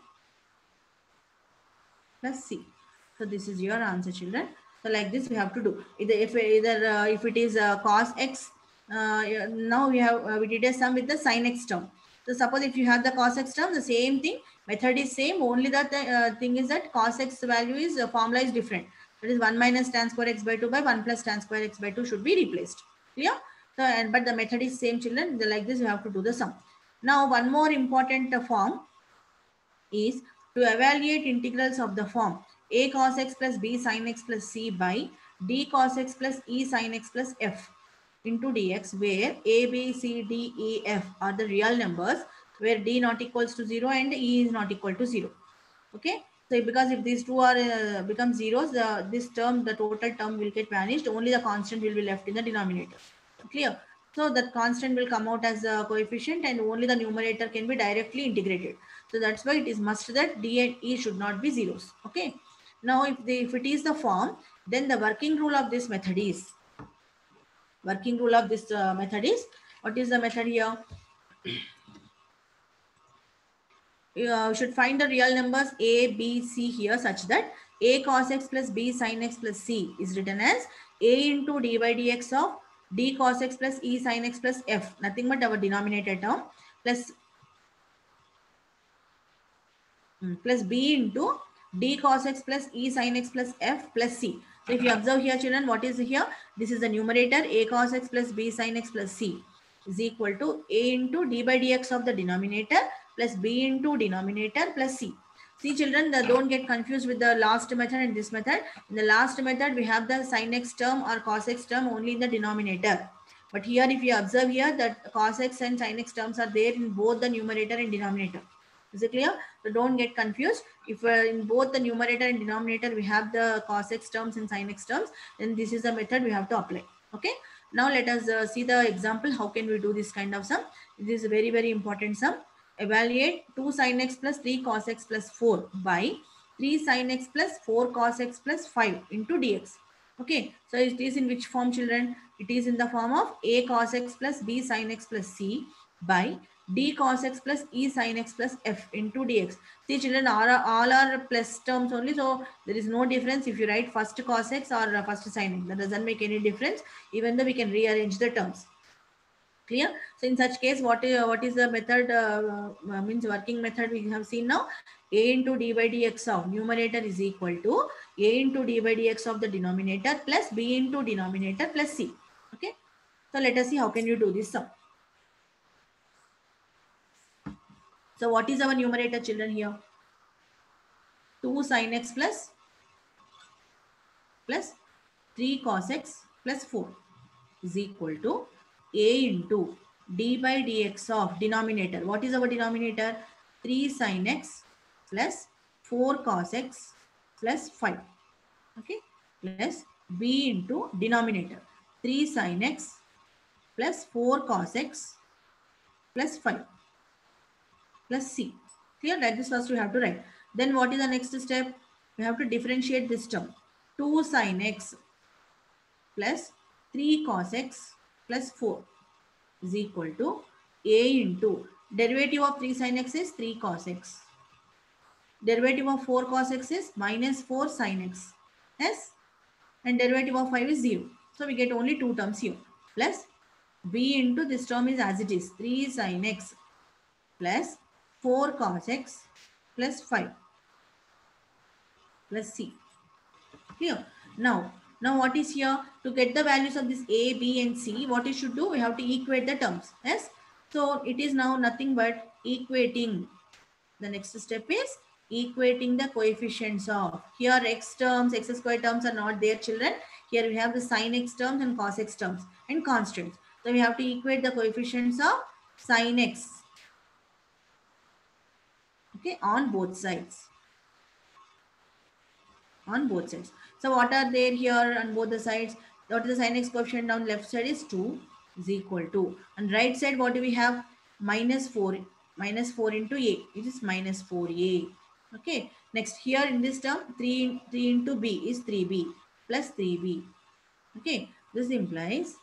plus c. So this is your answer, children. So like this we have to do. If it is cos x, now we did a sum with the sin x term. So suppose if you have the cos x term, the same thing, method is same, only that thing is that cos x value is, formula is different. That is 1 minus tan square x by 2 by 1 plus tan square x by 2 should be replaced. Clear? So, but the method is same, children. Like this you have to do the sum. Now one more important form is to evaluate integrals of the form a cos x plus b sin x plus c by d cos x plus e sin x plus f into dx, where a, b, c, d, e, f are the real numbers, where d not equals to 0 and e is not equal to 0. Okay. So because if these two are become zeros, this term, the total term will get vanished. Only the constant will be left in the denominator. Clear? So that constant will come out as a coefficient and only the numerator can be directly integrated. So that's why it is must that d and e should not be zeros. Okay. Now if it is the form, then the working rule of this method is, what is the method here? You should find the real numbers a, b, c here, such that a cos x plus b sin x plus c is written as a into d by dx of d cos x plus e sin x plus f, nothing but our denominator term, plus b into d cos x plus e sin x plus f plus c. So if you observe here, children, what is here? This is the numerator, a cos x plus b sin x plus c is equal to a into d by dx of the denominator plus b into denominator plus c. See, children, don't get confused with the last method and this method. In the last method, we have the sin x term or cos x term only in the denominator. But here, if you observe here, that cos x and sin x terms are there in both the numerator and denominator. Is it clear? So don't get confused. If in both the numerator and denominator, we have the cos x terms and sin x terms, then this is the method we have to apply. Okay. Now let us see the example. How can we do this kind of sum? This is a very, very important sum. Evaluate 2 sin x plus 3 cos x plus 4 by 3 sin x plus 4 cos x plus 5 into dx. Okay, so it is in which form, children? It is in the form of a cos x plus b sin x plus c by d cos x plus e sin x plus f into dx. See, children, all are plus terms only, so there is no difference if you write first cos x or first sin x. That doesn't make any difference, even though we can rearrange the terms. Clear? So in such case, what is the method, means working method we have seen now? A into d by dx of numerator is equal to a into d by dx of the denominator plus b into denominator plus c. Okay. So let us see how can you do this sum. So what is our numerator, children, here? 2 sin x plus 3 cos x plus 4 is equal to a into d by dx of denominator. What is our denominator? 3 sin x plus 4 cos x plus 5. Okay. Plus b into denominator. 3 sin x plus 4 cos x plus 5 plus c. Clear? Like this first we have to write. Then what is the next step? We have to differentiate this term. 2 sin x plus 3 cos x plus 4 is equal to a into derivative of 3 sin x is 3 cos x. Derivative of 4 cos x is minus 4 sin x. Yes? And derivative of 5 is 0. So we get only two terms here. Plus b into this term is as it is 3 sin x plus 4 cos x plus 5 plus c. Clear? Now what is here? To get the values of this a, b and c, what you should do? We have to equate the terms. Yes? So it is now nothing but equating. The next step is equating the coefficients of. Here x terms, x square terms are not there, children. Here we have the sin x terms and cos x terms and constants. So we have to equate the coefficients of sin x. Okay, on both sides. On both sides. So what are there here on both the sides? What is the sin x coefficient down left side is 2 is equal to. On right side, what do we have? Minus 4 into a. It is minus 4a. Okay. Next here in this term, 3 into b is 3b plus 3b. Okay. This implies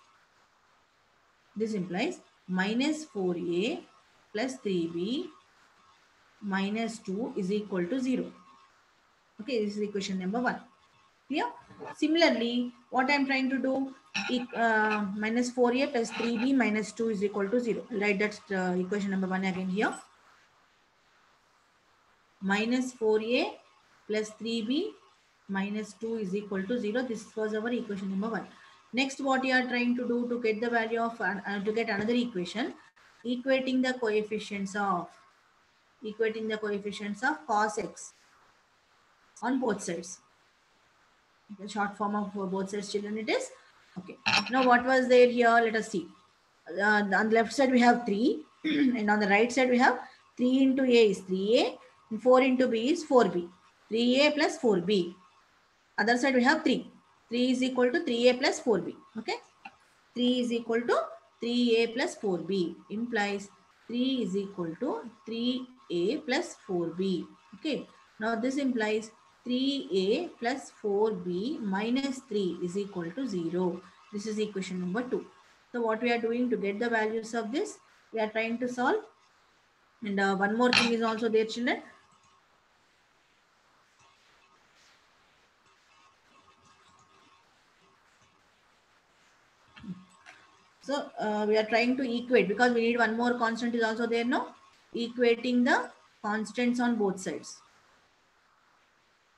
minus 4a plus 3b minus 2 is equal to 0. Okay, this is equation number 1. Clear? Similarly, what I am trying to do, minus 4a plus 3b minus 2 is equal to 0. Write that equation number 1 again here. Minus 4a plus 3b minus 2 is equal to 0. This was our equation number 1. Next, what you are trying to do to get the value of, to get another equation, equating the coefficients of cos x on both sides. The short form of both sides, children, it is. Okay. Now what was there here? Let us see. On the left side we have 3 and on the right side we have 3 into a is 3a and 4 into b is 4b. 3a plus 4b. Other side we have 3. 3 is equal to 3a plus 4b. Okay. 3 is equal to 3a plus 4b implies 3 is equal to 3a plus 4b. Okay. Now this implies 3a plus 4b minus 3 is equal to 0. This is equation number 2. So what we are doing to get the values of this, we are trying to solve. And one more thing is also there, children. So we are trying to equate because we need one more constant is also there now. Equating the constants on both sides.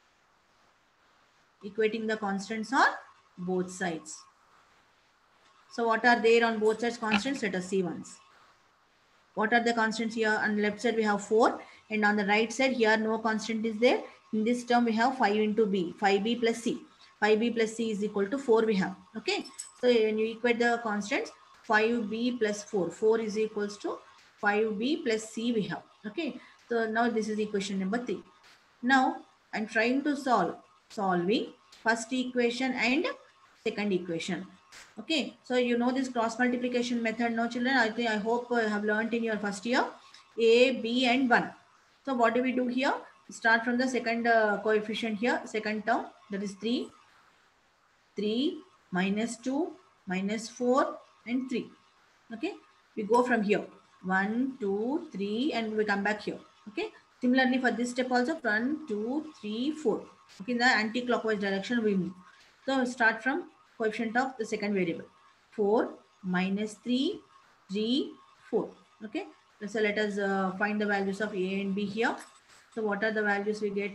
Equating the constants on both sides. So what are there on both sides constants? Let us see once. What are the constants here? On the left side we have 4, and on the right side here no constant is there. In this term we have 5 into b, 5b plus c. 5b plus c is equal to 4 we have. Okay. So when you equate the constants, 5b plus 4. 4 is equals to 5b plus c we have. Okay. So now this is equation number 3. Now I'm trying to solving first equation and second equation. Okay, so you know this cross multiplication method now, children. I hope you have learned in your first year. A, B and 1. So what do we do here? Start from the second coefficient here, second term, that is 3. 3 minus 2 minus 4 and 3. Okay, we go from here 1 2 3 and we come back here. Okay, similarly for this step also 1 2 3 4. Okay, in the anti-clockwise direction we move. So start from coefficient of the second variable, 4 minus 3 3 4. Okay, so let us find the values of a and b here. So what are the values we get?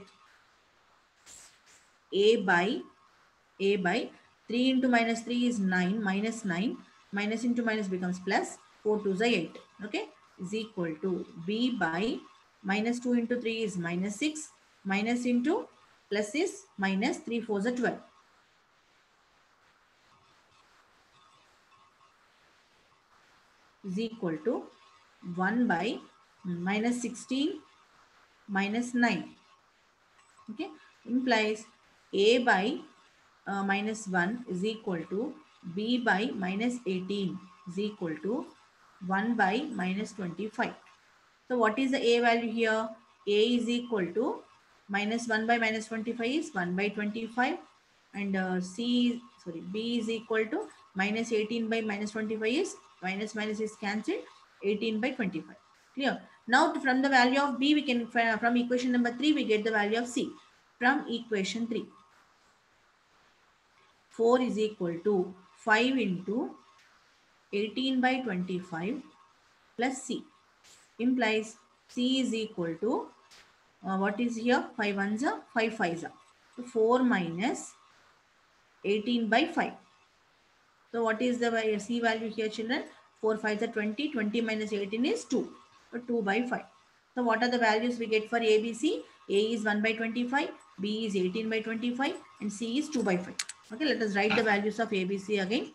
a by 3 into minus 3 is 9, minus 9, minus into minus becomes plus, 4 to the 8. Okay, is equal to b by minus 2 into 3 is minus 6, minus into plus is minus, 3 4 is 12. Is equal to 1 by minus 16 minus 9. Okay, implies a by minus 1 is equal to b by minus 18 is equal to 1 by minus 25. So what is the a value here? A is equal to minus 1 by minus 25 is 1 by 25, and b is equal to minus 18 by minus 25 is minus minus is cancelled, 18 by 25. Clear? Now from the value of b we can, from equation number 3 we get the value of c. From equation 3, 4 is equal to 5 into 18 by 25 plus c, implies c is equal to what is here? 5 ones are 5 5s are. So 4 minus 18 by 5. So what is the c value here, children? 4 5s are 20. 20 minus 18 is 2. So 2 by 5. So what are the values we get for A, B, C? A is 1 by 25, B is 18 by 25, and C is 2 by 5. Okay, let us write the values of A, B, C again.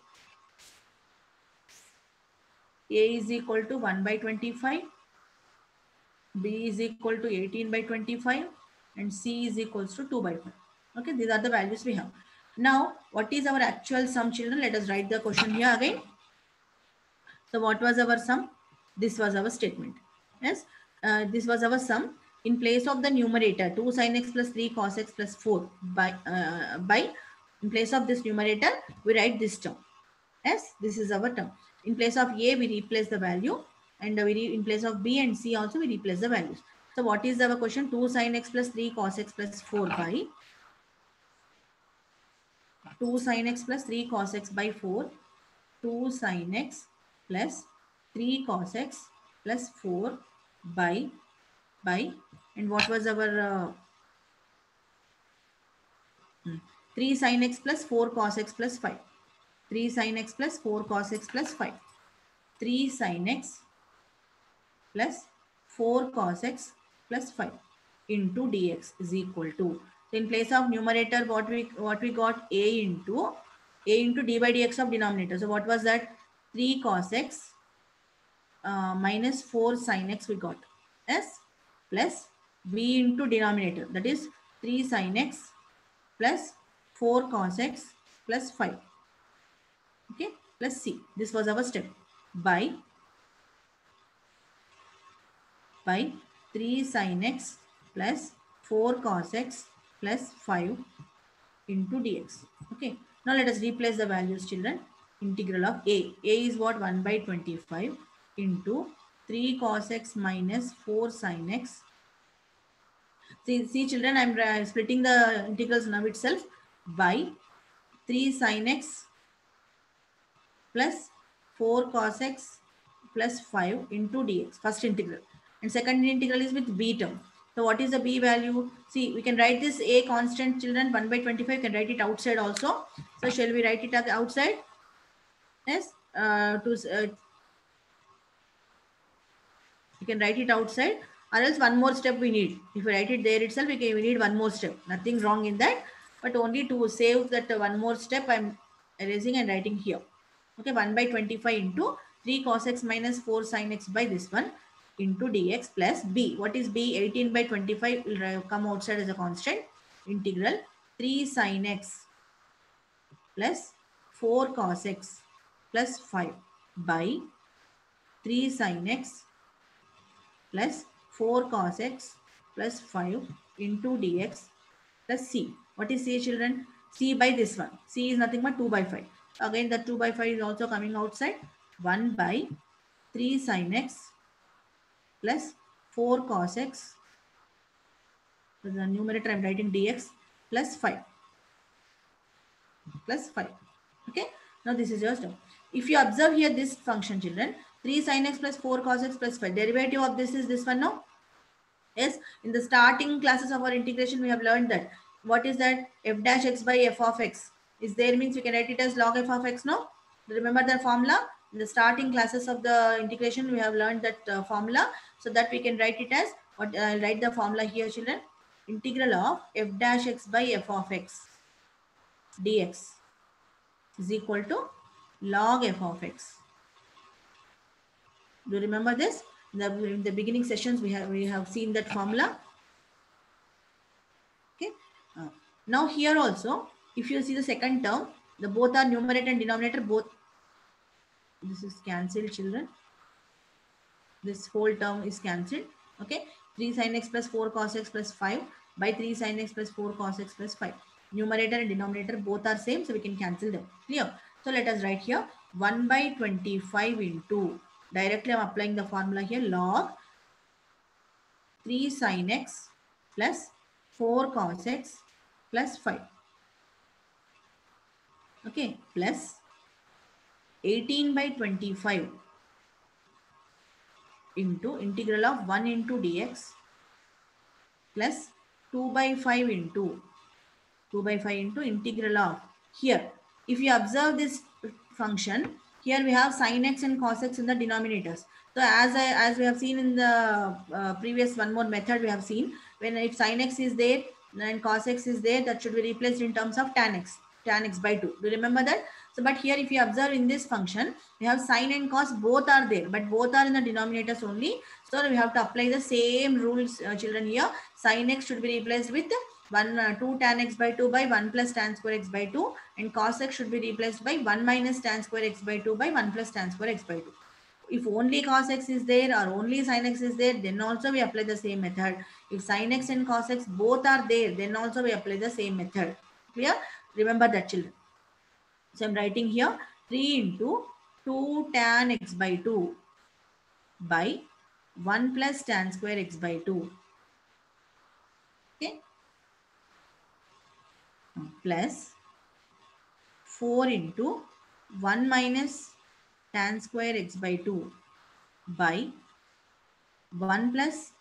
A is equal to 1 by 25, B is equal to 18 by 25, and C is equals to 2 by 5. Okay, these are the values we have. Now, what is our actual sum, children? Let us write the question here again. So what was our sum? This was our statement. Yes, this was our sum. In place of the numerator 2 sin x plus 3 cos x plus 4 by in place of this numerator we write this term. Yes, this is our term. In place of a we replace the value, and in place of b and c also we replace the values. So what is our question? 2 sin x plus 3 cos x plus 4 by 2 sin x plus 3 cos x by 4, 2 sin x plus 3 cos x plus 4 by, and what was our 3 sin x plus 4 cos x plus 5. 3 sin x plus 4 cos x plus 5. 3 sin x plus 4 cos x plus 5 into dx is equal to, so in place of numerator what we got? A into d by dx of denominator. So what was that? 3 cos x minus 4 sin x we got, s plus b into denominator, that is 3 sin x plus 4 cos x plus 5. Okay, plus c. This was our step. By 3 sin x plus 4 cos x plus 5 into dx. Okay, now let us replace the values, children. Integral of a is what? 1 by 25 into 3 cos x minus 4 sin x. See children, I am splitting the integrals now itself. By 3 sin x plus 4 cos x plus 5 into dx, first integral. And second integral is with b term. So what is the b value? See, we can write this a constant, children. 1 by 25. You can write it outside also. So shall we write it at the outside? Yes. You can write it outside, or else one more step we need. If we write it there itself, we need one more step. Nothing wrong in that, but only to save that one more step, I'm erasing and writing here. Okay, 1 by 25 into 3 cos x minus 4 sin x by this one into dx plus b. What is b? 18 by 25 will come outside as a constant. Integral 3 sin x plus 4 cos x plus 5 by 3 sin x plus 4 cos x plus 5 into dx plus c. What is c, children? C by this one. C is nothing but 2 by 5. Again, the 2 by 5 is also coming outside. 1 by 3 sin x plus 4 cos x. So the numerator I am writing dx plus 5. Plus 5. Okay. Now this is your term. If you observe here this function, children, 3 sin x plus 4 cos x plus 5. Derivative of this is this one now. Yes, in the starting classes of our integration, we have learned that. What is that? F dash x by f of x is there, means we can write it as log f of x, no? Remember the formula? In the starting classes of the integration, we have learned that formula, so that we can write it as, what I'll write the formula here, children. Integral of f dash x by f of x dx is equal to log f of x. Do you remember this? In the beginning sessions, we have seen that formula. Okay. Now here also, if you see the second term, the both are numerator and denominator, both. This is cancelled, children. This whole term is cancelled. Okay. 3 sin x plus 4 cos x plus 5 by 3 sin x plus 4 cos x plus 5. Numerator and denominator both are same, so we can cancel them. Clear? So let us write here 1 by 25 into, directly I'm applying the formula here, log 3 sin x plus 4 cos x plus 5. Okay, plus 18 by 25 into integral of 1 into dx plus 2 by 5 into integral of, here if you observe this function, here we have sin x and cos x in the denominators. So as we have seen in the previous one more method, we have seen, when if sin x is there and cos x is there, that should be replaced in terms of tan x by 2. Do you remember that? So but here if you observe in this function, we have sin and cos both are there, but both are in the denominators only. So we have to apply the same rules, children. Here sin x should be replaced with 2 tan x by 2 by 1 plus tan square x by 2, and cos x should be replaced by 1 minus tan square x by 2 by 1 plus tan square x by 2. If only cos x is there or only sin x is there, then also we apply the same method. If sin x and cos x both are there, then also we apply the same method. Clear? Remember that, children. So I'm writing here 3 into 2 tan x by 2 by 1 plus tan square x by 2. Okay. Plus 4 into 1 minus tan square x by 2 by 1 plus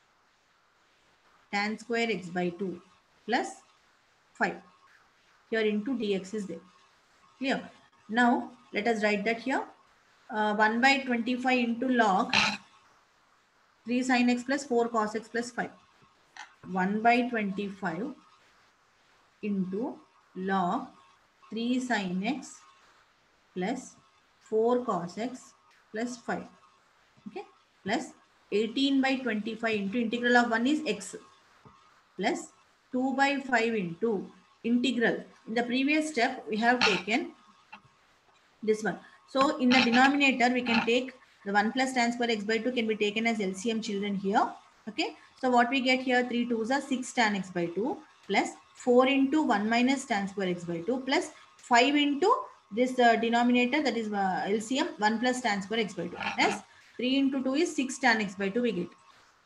tan square x by 2 plus 5. Here into dx is there. Clear? Now let us write that here. 1 by 25 into log 3 sin x plus 4 cos x plus 5. 1 by 25 into log 3 sin x plus 4 cos x plus 5. Okay, plus 18 by 25 into integral of 1 is x plus 2 by 5 into integral. In the previous step, we have taken this one. So in the denominator, we can take the 1 plus tan square x by 2 can be taken as LCM, children, here. Okay, so what we get here, 3 2s are 6 tan x by 2 plus 4 into 1 minus tan square x by 2 plus 5 into this denominator, that is LCM, 1 plus tan square x by 2. Yes, 3 into 2 is 6 tan x by 2 we get.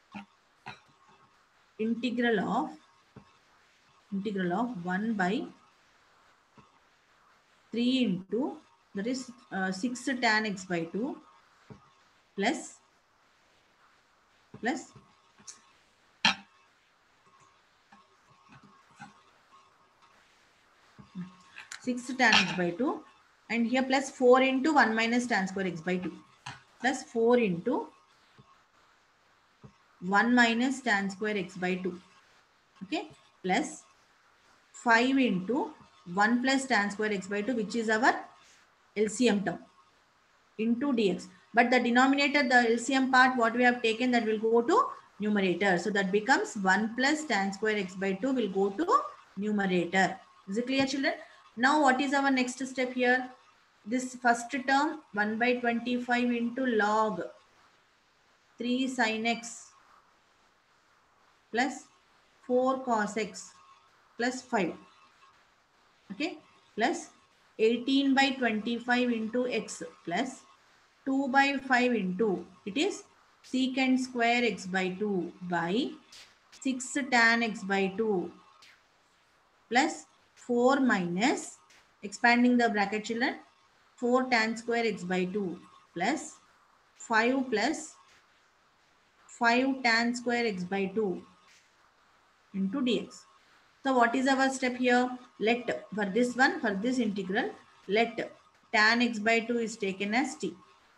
Integral of 1 by 3 into, that is 6 tan x by 2 plus 6 tan x by 2, and here plus 4 into 1 minus tan square x by 2, plus 4 into 1 minus tan square x by 2, okay, plus 5 into 1 plus tan square x by 2, which is our LCM term, into dx. But the denominator, the LCM part, what we have taken, that will go to numerator. So that becomes 1 plus tan square x by 2 will go to numerator. Is it clear, children? Now what is our next step here? This first term, 1 by 25 into log 3 sin x plus 4 cos x plus 5. Okay, plus 18 by 25 into x plus 2 by 5 into, it is secant square x by 2 by 6 tan x by 2 plus 4 minus, expanding the bracket, children, 4 tan square x by 2 plus 5 plus 5 tan square x by 2 into dx. So what is our step here? Let, for this one, for this integral, let tan x by 2 is taken as t.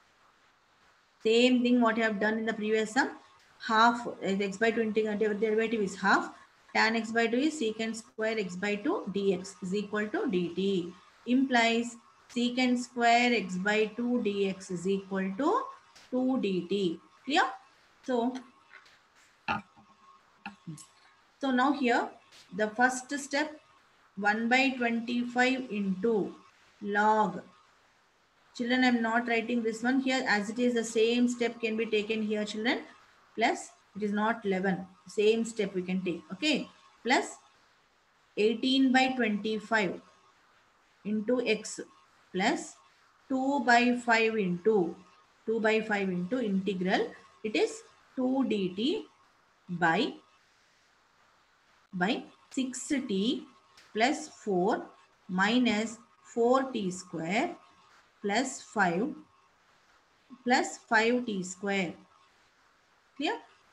Same thing what you have done in the previous sum. Half x by 2 integral derivative is half. Tan x by 2 is secant square x by 2 dx is equal to dt. Implies secant square x by 2 dx is equal to 2 dt. Clear? So now here, the first step, 1 by 25 into log. Children, I am not writing this one here as it is the same step can be taken here, children. Plus, it is not 11. Same step we can take. Okay. Plus 18 by 25 into x plus 2 by 5 into integral. It is 2 dt by 6t plus 4 minus 4t square plus 5 plus 5t square. Clear?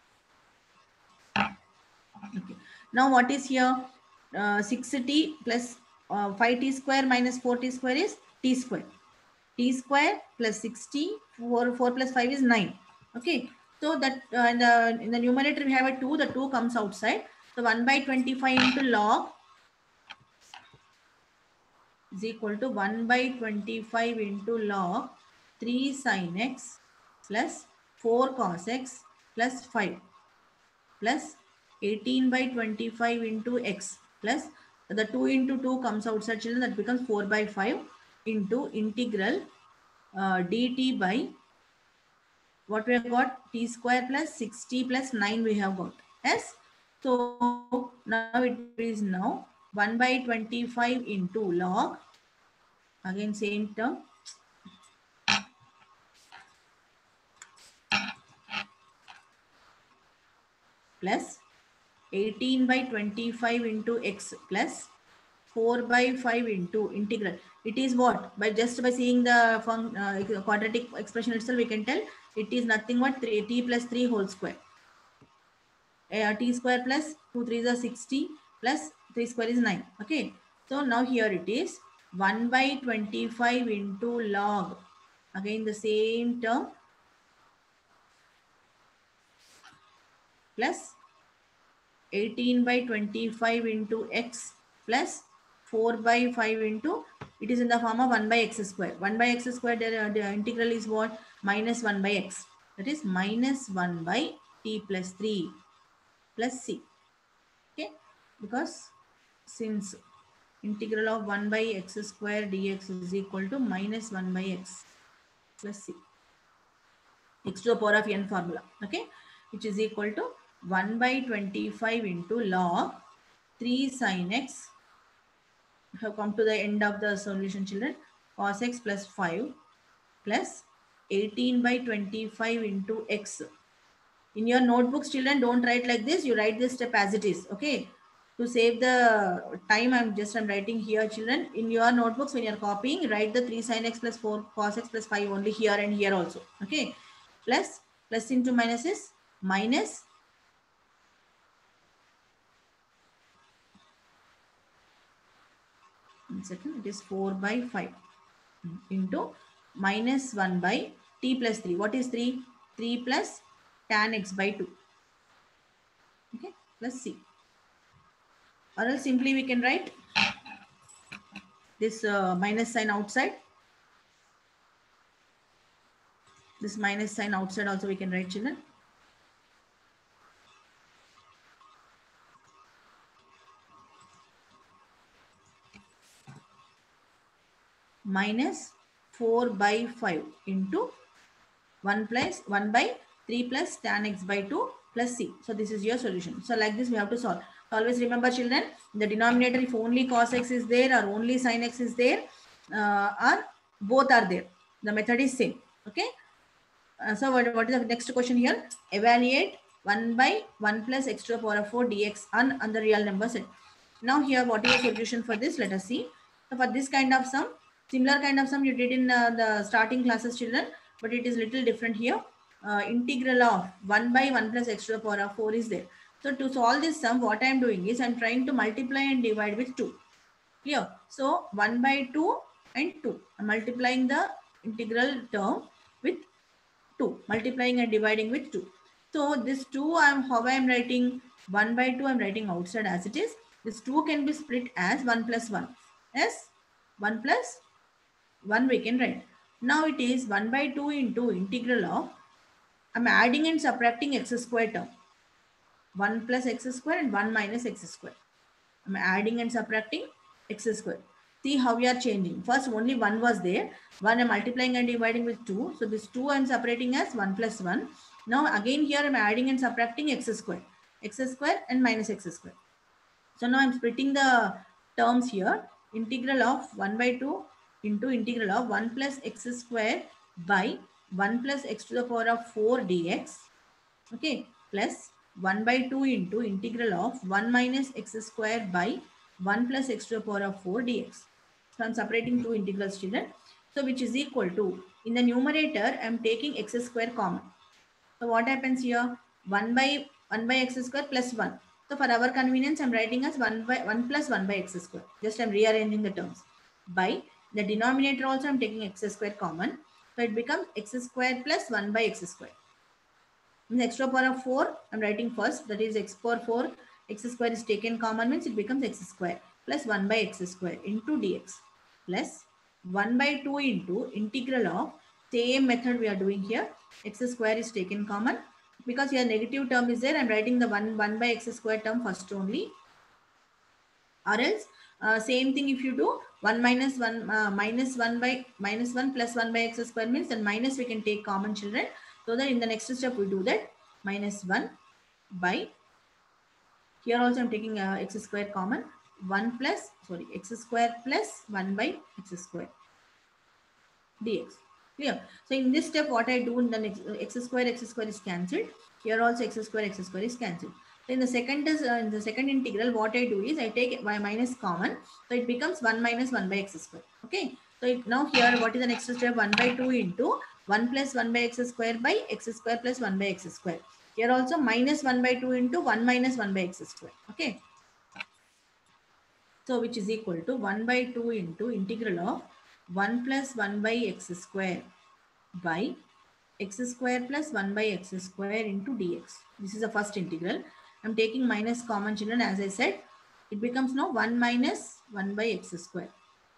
Okay. Now what is here? 6t plus 5t square minus 4t square is t square. T square plus 6t, 4 plus 5 is 9. Okay. So that in the numerator we have a 2, the 2 comes outside. So 1 by 25 into log is equal to 1 by 25 into log 3 sin x plus 4 cos x plus 5 plus 18 by 25 into x plus the 2 into 2 comes outside, children, that becomes 4 by 5 into integral dt by what we have got, t square plus 60 plus 9 we have got. Yes. So now it is now 1 by 25 into log, again same term, plus 18 by 25 into x plus 4 by 5 into integral. It is what? By just by seeing the quadratic expression itself, we can tell it is nothing but t plus 3 whole square. T square plus 2 3s are 60 plus 3 square is 9. Okay. So now here it is 1 by 25 into log. Again the same term plus 18 by 25 into x plus 4 by 5 into, it is in the form of 1 by x square. 1 by x square, the integral is what? Minus 1 by x. That is minus 1 by t plus 3 plus c. Okay. Because since integral of 1 by x square dx is equal to minus 1 by x plus c. X to the power of n formula. Okay. Which is equal to 1 by 25 into log 3 sin x. We have come to the end of the solution, children. Cos x plus 5 plus 18 by 25 into x. In your notebooks, children, don't write like this. You write this step as it is. Okay. To save the time, I'm writing here, children. In your notebooks, when you're copying, write the 3 sin x plus 4 cos x plus 5 only here and here also. Okay. Plus into minus is minus 1 second, it is 4 by 5 into minus 1 by t plus 3. What is 3? 3 plus tan x by 2. Okay, plus c. Or else simply we can write this minus sign outside. This minus sign outside also we can write, children. Minus 4 by 5 into 1 by 3 plus tan x by 2 plus c. So this is your solution. So like this we have to solve. Always remember, children, the denominator, if only cos x is there or only sin x is there, or both are there, the method is same. Okay. So what is the next question here? Evaluate 1 by 1 plus x to the power of 4 dx on the real number set. Now here, what is the solution for this? Let us see. So for this kind of sum, similar kind of sum you did in the starting classes, children, but it is little different here. Integral of 1 by 1 plus x to the power of 4 is there. So to solve this sum, what I am doing is I am trying to multiply and divide with 2. Here, so 1 by 2 and 2. I am multiplying the integral term with 2, multiplying and dividing with 2. So this 2, how I am writing 1 by 2, I am writing outside as it is. This 2 can be split as 1 plus 1. Yes, 1 plus 1 we can write. Now it is 1 by 2 into integral of, I am adding and subtracting x square term. 1 plus x square and 1 minus x square. I am adding and subtracting x square. See how we are changing. First only 1 was there. 1 I am multiplying and dividing with 2. So this 2 I am separating as 1 plus 1. Now again here I am adding and subtracting x square. X square and minus x square. So now I am splitting the terms here. Integral of 1 by 2 into integral of 1 plus x square by 1 plus x to the power of 4 dx. Okay, plus 1 by 2 into integral of 1 minus x square by 1 plus x to the power of 4 dx. So I am separating two integrals, children. So which is equal to, in the numerator, I am taking x square common. So what happens here? 1 by x square plus 1. So for our convenience, I am writing as 1 plus 1 by x square. Just I am rearranging the terms. By the denominator also I am taking x square common. So it becomes x square plus 1 by x square. In the x to the power of 4, I am writing first, that is x power 4, x square is taken common, means it becomes x square plus 1 by x square into dx plus 1 by 2 into integral of, same method we are doing here, x square is taken common. Because here negative term is there, I am writing the 1 by x square term first only. Or else, same thing if you do 1 minus 1 minus 1 plus 1 by x square means then minus we can take common, children. So that in the next step we do that minus 1 by, here also I am taking x square common, 1 plus, sorry, x square plus 1 by x square dx. Clear? So in this step what I do in the next, x square is cancelled. Here also x square is cancelled. So in the second integral, what I do is I take y minus common. So it becomes 1 minus 1 by x square. Okay. So now here what is the next step? 1 by 2 into 1 plus 1 by x square by x square plus 1 by x square. Here also minus 1 by 2 into 1 minus 1 by x square. Okay. So which is equal to 1 by 2 into integral of 1 plus 1 by x square by x square plus 1 by x square into dx. This is the first integral. I am taking minus common, children, as I said. It becomes now 1 minus 1 by x square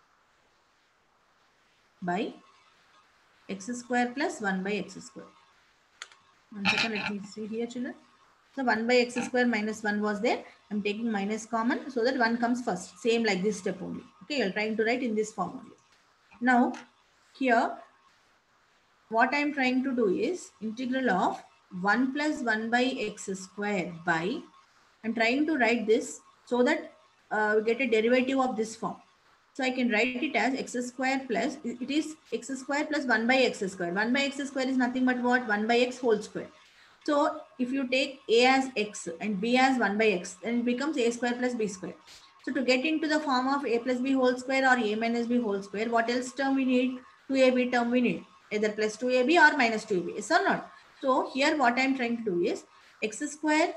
by x square plus 1 by x square. 1 second, let me see here, children. So 1 by x square minus 1 was there. I am taking minus common so that 1 comes first. Same like this step only. Okay, you are trying to write in this form only. Now, here, what I am trying to do is integral of 1 plus 1 by x square by, I am trying to write this so that we get a derivative of this form. So I can write it as x square plus, it is x square plus 1 by x square. 1 by x square is nothing but what? 1 by x whole square. So if you take a as x and b as 1 by x, then it becomes a square plus b square. So to get into the form of a plus b whole square or a minus b whole square, what else term we need? 2ab term we need. Either plus 2ab or minus 2ab. Yes or not? So here what I am trying to do is x square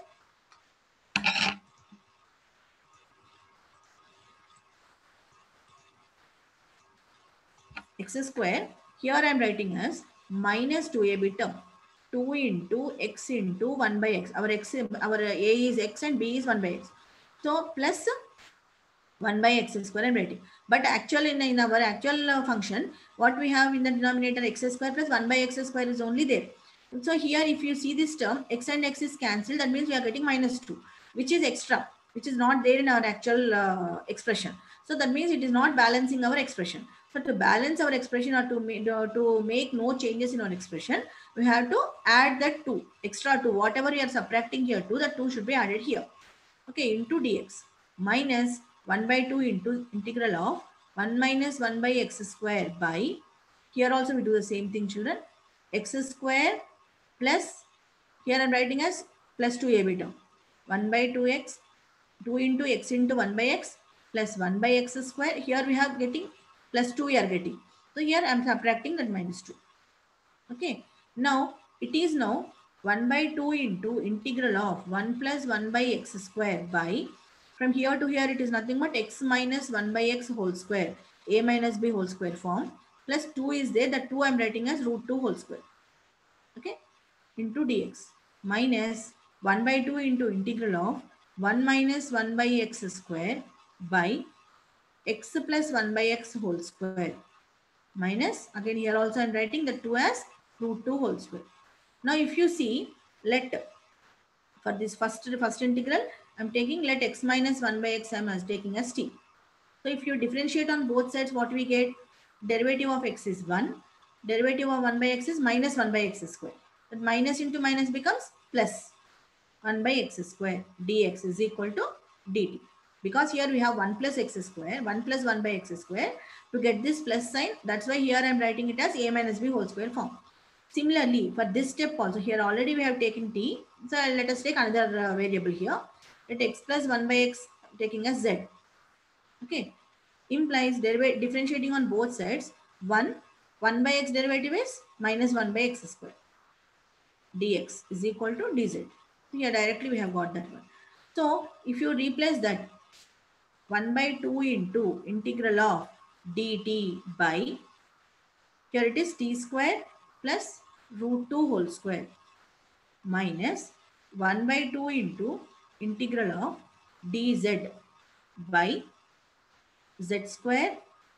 x square. Here I am writing as minus 2ab term. 2 into x into 1 by x. Our a is x and b is 1 by x. So plus 1 by x square I am writing. But actually in our actual function, what we have in the denominator x square plus 1 by x square is only there. So here if you see this term, x and x is cancelled. That means we are getting minus 2, which is extra, which is not there in our actual expression. So that means it is not balancing our expression. So to balance our expression or to make no changes in our expression, we have to add that 2, extra 2. Whatever we are subtracting here, 2, that 2 should be added here. Okay, into dx minus 1 by 2 into integral of 1 minus 1 by x square by, here also we do the same thing children, x square plus, here I am writing as plus 2ab term, 1 by 2x, 2 into x into 1 by x plus 1 by x square. Here we have getting plus 2 we are getting. So here I am subtracting that minus 2. Okay, now it is now 1 by 2 into integral of 1 plus 1 by x square by, from here to here it is nothing but x minus 1 by x whole square, a minus b whole square form, plus 2 is there, that 2 I am writing as root 2 whole square. Okay, into dx minus 1 by 2 into integral of 1 minus 1 by x square by x plus 1 by x whole square minus, again here also I am writing the 2 as root 2 whole square. Now if you see, let, for this first integral I am taking, let x minus 1 by x I am taking as t. So if you differentiate on both sides, what we get, derivative of x is 1, derivative of 1 by x is minus 1 by x square. But minus into minus becomes plus 1 by x square, dx is equal to dt. Because here we have 1 plus x square, 1 plus 1 by x square. To get this plus sign, that's why here I am writing it as a minus b whole square form. Similarly, for this step also, here already we have taken t. So let us take another variable here. Let x plus 1 by x taking as z. Okay, implies differentiating on both sides. 1 by x derivative is minus 1 by x square. Dx is equal to dz. Here directly we have got that one. So if you replace that 1 by 2 into integral of dt by, here it is t square plus root 2 whole square minus 1 by 2 into integral of dz by z square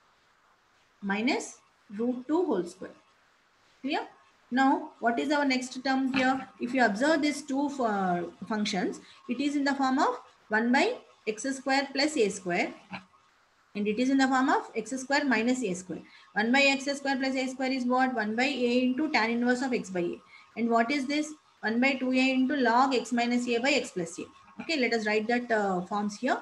minus root 2 whole square. Clear? Now, what is our next term here? If you observe these two functions, it is in the form of 1 by x square plus a square, and it is in the form of x square minus a square. 1 by x square plus a square is what? 1 by a into tan inverse of x by a. And what is this? 1 by 2a into log x minus a by x plus a. Okay, let us write that forms here.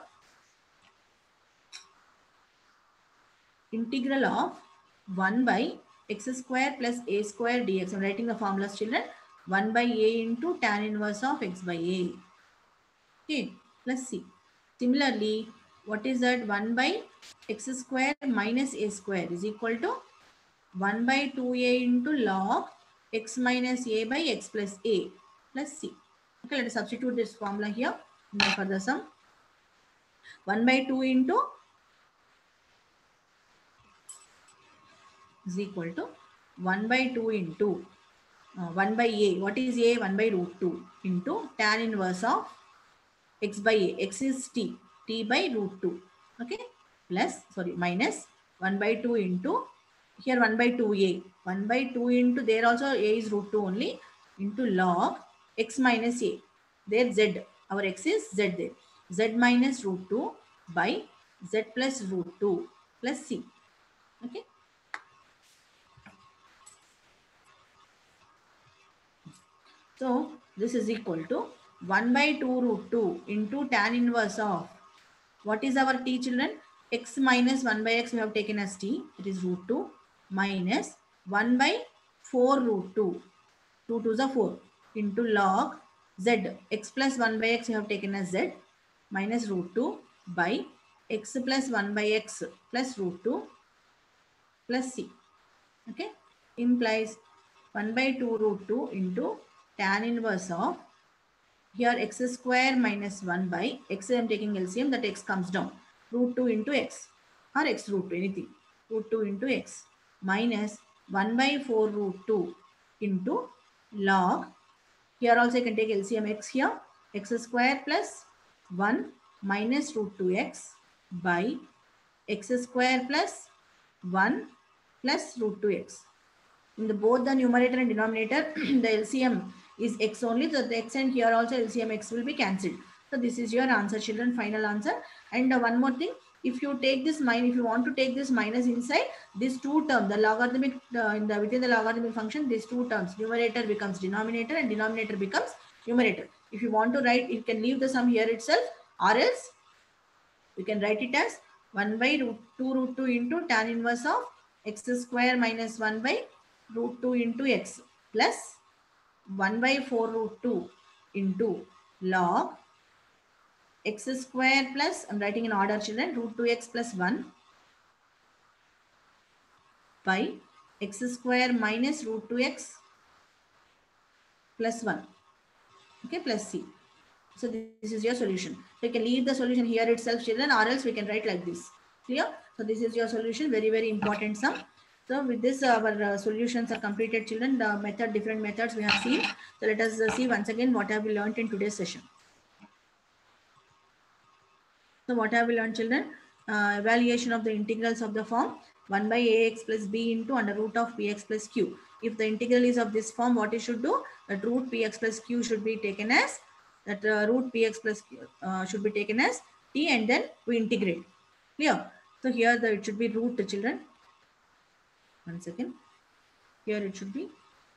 Integral of 1 by x square plus a square dx. I am writing the formulas children. 1 by a into tan inverse of x by a. Okay, plus c. Similarly, what is that? 1 by x square minus a square is equal to 1 by 2a into log x minus a by x plus a plus c. Okay, let us substitute this formula here for the sum. 1 by 2 into is equal to 1 by 2 into 1 by a. What is a? 1 by root 2 into tan inverse of x by a. X is t. T by root 2. Okay. Plus, sorry, minus 1 by 2 into, here 1 by 2a. 1 by 2 into, there also a is root 2 only, into log x minus a. There z. Our x is z there. Z minus root 2 by z plus root 2 plus c. Okay. So this is equal to 1 by 2 root 2 into tan inverse of, what is our t children? X minus 1 by x we have taken as t, it is root 2 minus 1 by 4 root 2, 2 2s are 4 into log z, x plus 1 by x we have taken as z minus root 2 by x plus 1 by x plus root 2 plus c. Okay, implies 1 by 2 root 2 into tan inverse of, here x square minus 1 by x, I am taking LCM, that x comes down, root 2 into x or x root 2, anything, root 2 into x minus 1 by 4 root 2 into log. Here also you can take LCM x here. X square plus 1 minus root 2x by x square plus 1 plus root 2x. In the both the numerator and denominator, the LCM is x only. So the x and here also LCM x will be cancelled. So this is your answer, children, final answer. And one more thing, if you take this minus, if you want to take this minus inside, these two terms, the logarithmic within the logarithmic function, these two terms, numerator becomes denominator and denominator becomes numerator. If you want to write, you can leave the sum here itself, or else we can write it as 1 by root 2 into tan inverse of x square minus 1 by root 2 into x plus 1 by 4 root 2 into log x square plus, I'm writing in order, children, root 2x plus 1 by x square minus root 2x plus 1, okay, plus c. So this is your solution. So you can leave the solution here itself, children, or else we can write like this. Clear? So this is your solution. Very, very important sum. So with this, our solutions are completed, children. The method, different methods we have seen. So let us see once again what have we learned in today's session. So what have we learned, children? Evaluation of the integrals of the form 1 by ax plus b into under root of px plus q. If the integral is of this form, what you should do? That root px plus q should be taken as that root px plus q should be taken as t, and then we integrate. Clear? So here it should be root, children. One second. Here it should be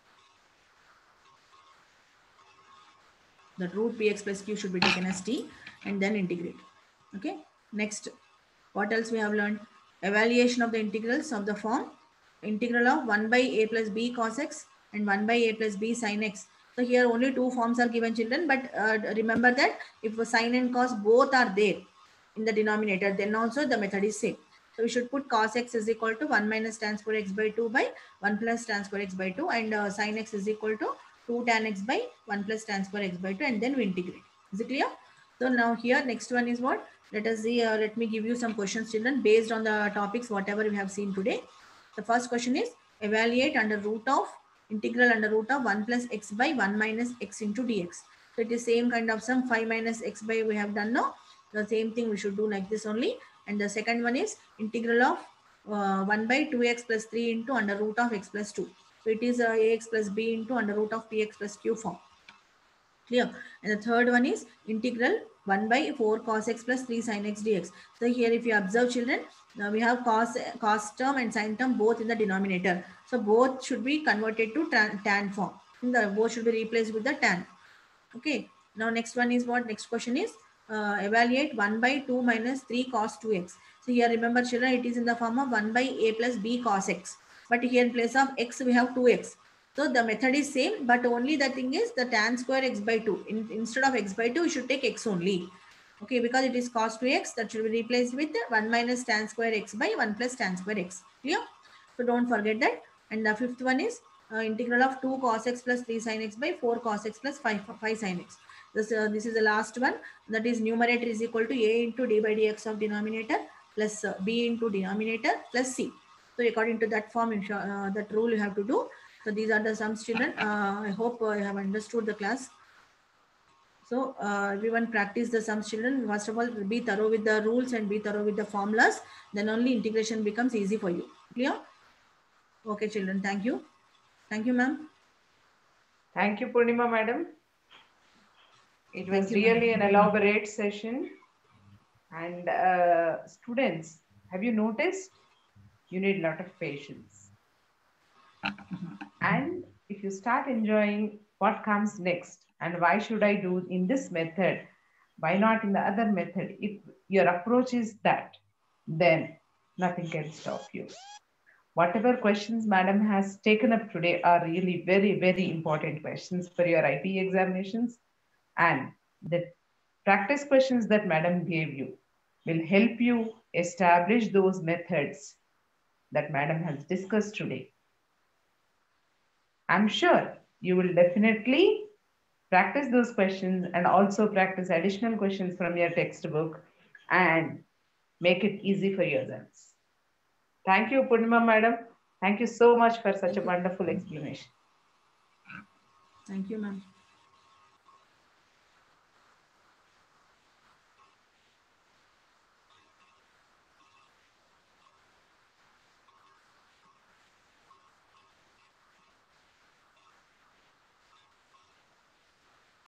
the root px plus q should be taken as t, and then integrate. Okay. Next, what else we have learned? Evaluation of the integrals of the form integral of 1 by a plus b cos x and 1 by a plus b sin x. So here only two forms are given, children, but remember that if sin and cos both are there in the denominator, then also the method is same. So we should put cos x is equal to 1 minus tan square x by 2 by 1 plus tan square x by 2, and sin x is equal to 2 tan x by 1 plus tan square x by 2, and then we integrate. Is it clear? So now here next one is what? Let us see. Let me give you some questions, children, based on the topics whatever we have seen today. The first question is evaluate under root of integral under root of 1 plus x by 1 minus x into dx. So it is same kind of sum, 5 minus x by we have done now. The same thing we should do like this only. And the second one is integral of 1 by 2x plus 3 into under root of x plus 2. So it is ax plus b into under root of px plus q form. Clear? And the third one is integral 1 by 4 cos x plus 3 sin x dx. So here if you observe, children, now we have cos term and sin term both in the denominator. So both should be converted to tan form. Both should be replaced with the tan. Okay. Now next one is what? Next question is evaluate 1 by 2 minus 3 cos 2x. So here remember, children, it is in the form of 1 by a plus b cos x. But here in place of x we have 2x. So the method is same, but only the thing is the tan square x by 2. Instead of x by 2, we should take x only. Okay, because it is cos 2x, that should be replaced with 1 minus tan square x by 1 plus tan square x. Clear? So don't forget that. And the fifth one is integral of 2 cos x plus 3 sin x by 4 cos x plus 5 sin x. This is the last one. That is numerator is equal to a into d by dx of denominator plus b into denominator plus c. So according to that form, that rule you have to do. So these are the sums, children. I hope you have understood the class. So everyone practice the sums, children. First of all, be thorough with the rules and be thorough with the formulas. Then only integration becomes easy for you. Clear? Okay, children. Thank you. Thank you, ma'am. Thank you, Purnima, madam. It was really an elaborate session. And students, have you noticed? You need a lot of patience. And if you start enjoying what comes next and why should I do in this method, why not in the other method? If your approach is that, then nothing can stop you. Whatever questions madam has taken up today are really very, very important questions for your IP examinations. And the practice questions that madam gave you will help you establish those methods that madam has discussed today. I'm sure you will definitely practice those questions and also practice additional questions from your textbook and make it easy for yourselves. Thank you, Purnima madam. Thank you so much for such a wonderful explanation. Thank you, ma'am.